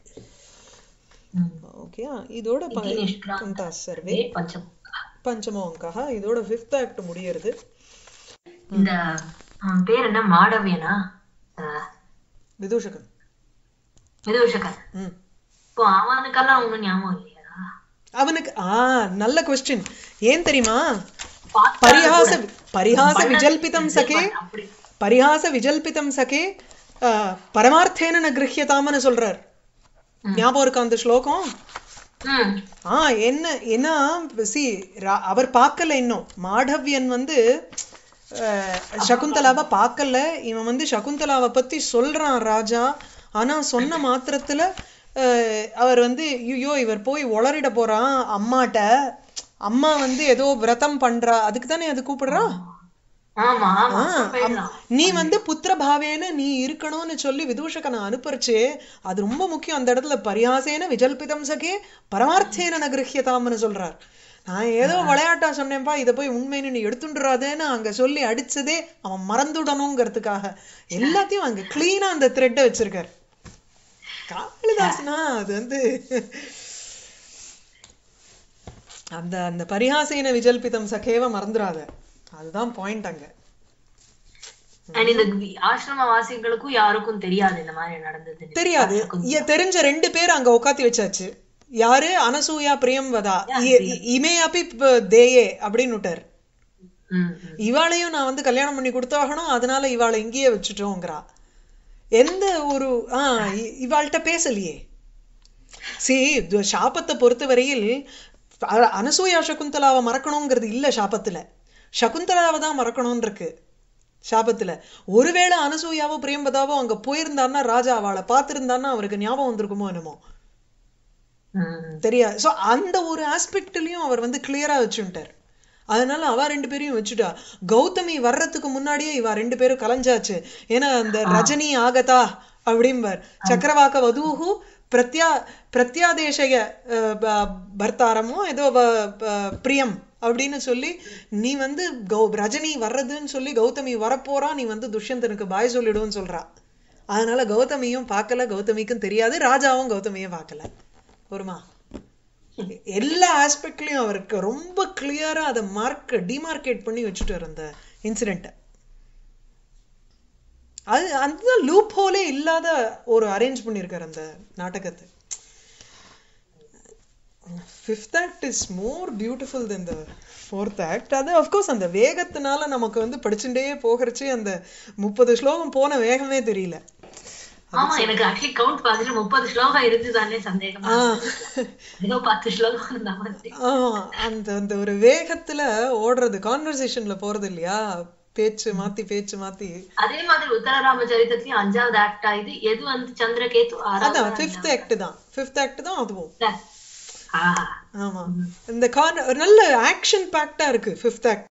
ஓகே, இதோட சர்வே பஞ்சமோ அங்கா, இதோட ஃபிஃப்த் ஆக்ட் முடியறது. இந்த பேர் என்ன? மாடவியனா? விதூஷகன். விதூஷகன். இப்போ அவனுக்கெல்லாம் ஒண்ணும் ஞாபகம் இல்லையா? அவனுக்கு ஆ நல்ல क्वेश्चन. ஏன் தெரியுமா? பரிஹாச பரிஹாச விஜல்பிதம் சகே பரிஹாச விஜல்பிதம் சகே பரமார்த்தேன ந கிரஹ்யதாம்னு சொல்றார். ஞாபகம் இருக்கா அந்த ஸ்லோகம்? ஆ என்ன என்ன சி அவர் பார்க்கல இன்னும். மாடவியன் வந்து சகுந்தலாவை பார்க்கல. இவன் வந்து சகுந்தலாவை பத்தி சொல்றான் ராஜா. ஆனா சொன்ன மாத்திரத்துல அவர் வந்து ஐயோ இவர் போய் உளறிட போறான் அம்மாட்ட. அம்மா வந்து ஏதோ விரதம் பண்றா, அதுக்கு தானே அது கூப்பிடுறா. நீ வந்து புத்திர பாவேன நீ இருக்கணும்னு சொல்லி விதூஷகனை அனுப்பரிச்சு. அது ரொம்ப முக்கியம் அந்த இடத்துல. பரியாசேன விஜல்பிதம் சகே பரமார்த்தேன கிரஹ்யதாம்னு சொல்றார். நான் ஏதோ விளையாட்டா சொன்னேன்பா, இதை போய் உண்மைன்னு நீ எடுத்துடுறாதேன்னு அங்க சொல்லி அடிச்சதே அவன் மறந்துடணுங்கிறதுக்காக எல்லாத்தையும் அங்க கிளீனா அந்த த்ரெட்டை வச்சிருக்காரு காளிதாசனா. அது வந்து அந்த அந்த பரிஹாசேன விஜல்பிதம் சகேவ மறந்துடாத. அதுதான் பாயிண்ட் அங்க. ஆசிரமவாசிகளுக்கும் யாருக்கும் தெரியாது இந்த மாதிரி நடந்தது. தெரியாது. தெரிஞ்ச ரெண்டு பேர் அங்க உட்காத்தி வச்சாச்சு. யாரு? அனசூயா பிரியம்வதா இமே அப்பி தேயே அப்படின்னு விட்டார். இவாளையும் நான் வந்து கல்யாணம் பண்ணி கொடுத்தாகணும், அதனால இவாளை இங்கேயே வச்சுட்டோங்கிறா. எந்த ஒரு ஆஹ் இவாள்கிட்ட பேசலையே. சி சாபத்தை பொறுத்த வரையில் அனசூயா சகுந்தலாவை மறக்கணுங்கிறது இல்ல சாபத்துல, சகுந்தலாவை தான் மறக்கணும்னு இருக்கு சாபத்துல. ஒருவேளை அனசூயாவோ பிரியம்பதாவோ அங்க போயிருந்தாருன்னா ராஜா அவளை பார்த்திருந்தாருன்னா அவருக்கு ஞாபகம் வந்திருக்குமோ என்னமோ தெரியாது. சோ அந்த ஒரு ஆஸ்பெக்ட்லயும் அவர் வந்து கிளியரா வச்சுட்டார். அதனால அவ ரெண்டு பேரையும் வச்சுட்டா. கௌதமி வர்றதுக்கு முன்னாடியே இவ ரெண்டு பேரும் கலைஞ்சாச்சு. ஏன்னா அந்த ரஜினி ஆகதா அப்படிம்பார். சக்கரவாக்க வதூஹு பிரத்யா பிரத்யாதேசய பர்த்தாரமோ ஏதோ பிரியம் அப்படின்னு சொல்லி நீ வந்து கௌ ரஜினி வர்றதுன்னு சொல்லி கௌதமி வரப்போறா, நீ வந்து துஷ்யந்தனுக்கு பாய் சொல்லிடுன்னு சொல்றா. அதனால கௌதமியும் பார்க்கல, கௌதமிக்கும் தெரியாது, ராஜாவும் கௌதமியும் பார்க்கல. ஒருமா எல்லா ஆஸ்பெக்ட்லயும் அவருக்கு ரொம்ப கிளியரா அதை மார்க் டிமார்க்கேட் பண்ணி வச்சுட்டார் அந்த இன்சிடென்ட். அது அந்த லூப் ஹோலே இல்லாத ஒரு அரேஞ்ச் பண்ணிருக்காரு அந்த நாடகத்தை. Fifth act is more beautiful then the fourth act. அது அஃப்கோர்ஸ் அந்த வேகத்தினால நமக்கு வந்து படிச்சுட்டே போகிறச்சு அந்த முப்பது ஸ்லோகம் போன வேகமே தெரியல. ஆமா, எனக்கு ஆக்சுவலி கவுண்ட் பார்த்துட்டு முப்பது ஸ்லோகம் இருந்துதானே சந்தேகம். ஏதோ பத்து ஸ்லோகம் இருந்தா மாதிரி. ஆமா, அந்த அந்த ஒரு வேகத்துல ஓடுறது, கான்வர்சேஷன்ல போறது இல்லையா, பேச்சு மாத்தி பேச்சு மாத்தி. அதே மாதிரி உத்தரராம சரித்திரத்திலயும் அஞ்சாவது ஆக்ட் ஆயுது. எது வந்து சந்திரகேது? அதான் ஃபிஃப்த் ஆக்ட் தான். ஃபிஃப்த் ஆக்ட் தான் அதுவும். ஆமா, இந்த கார் நல்ல ஆக்ஷன் பேக்டா இருக்கு ஃபிஃப்த் ஆக்ட்.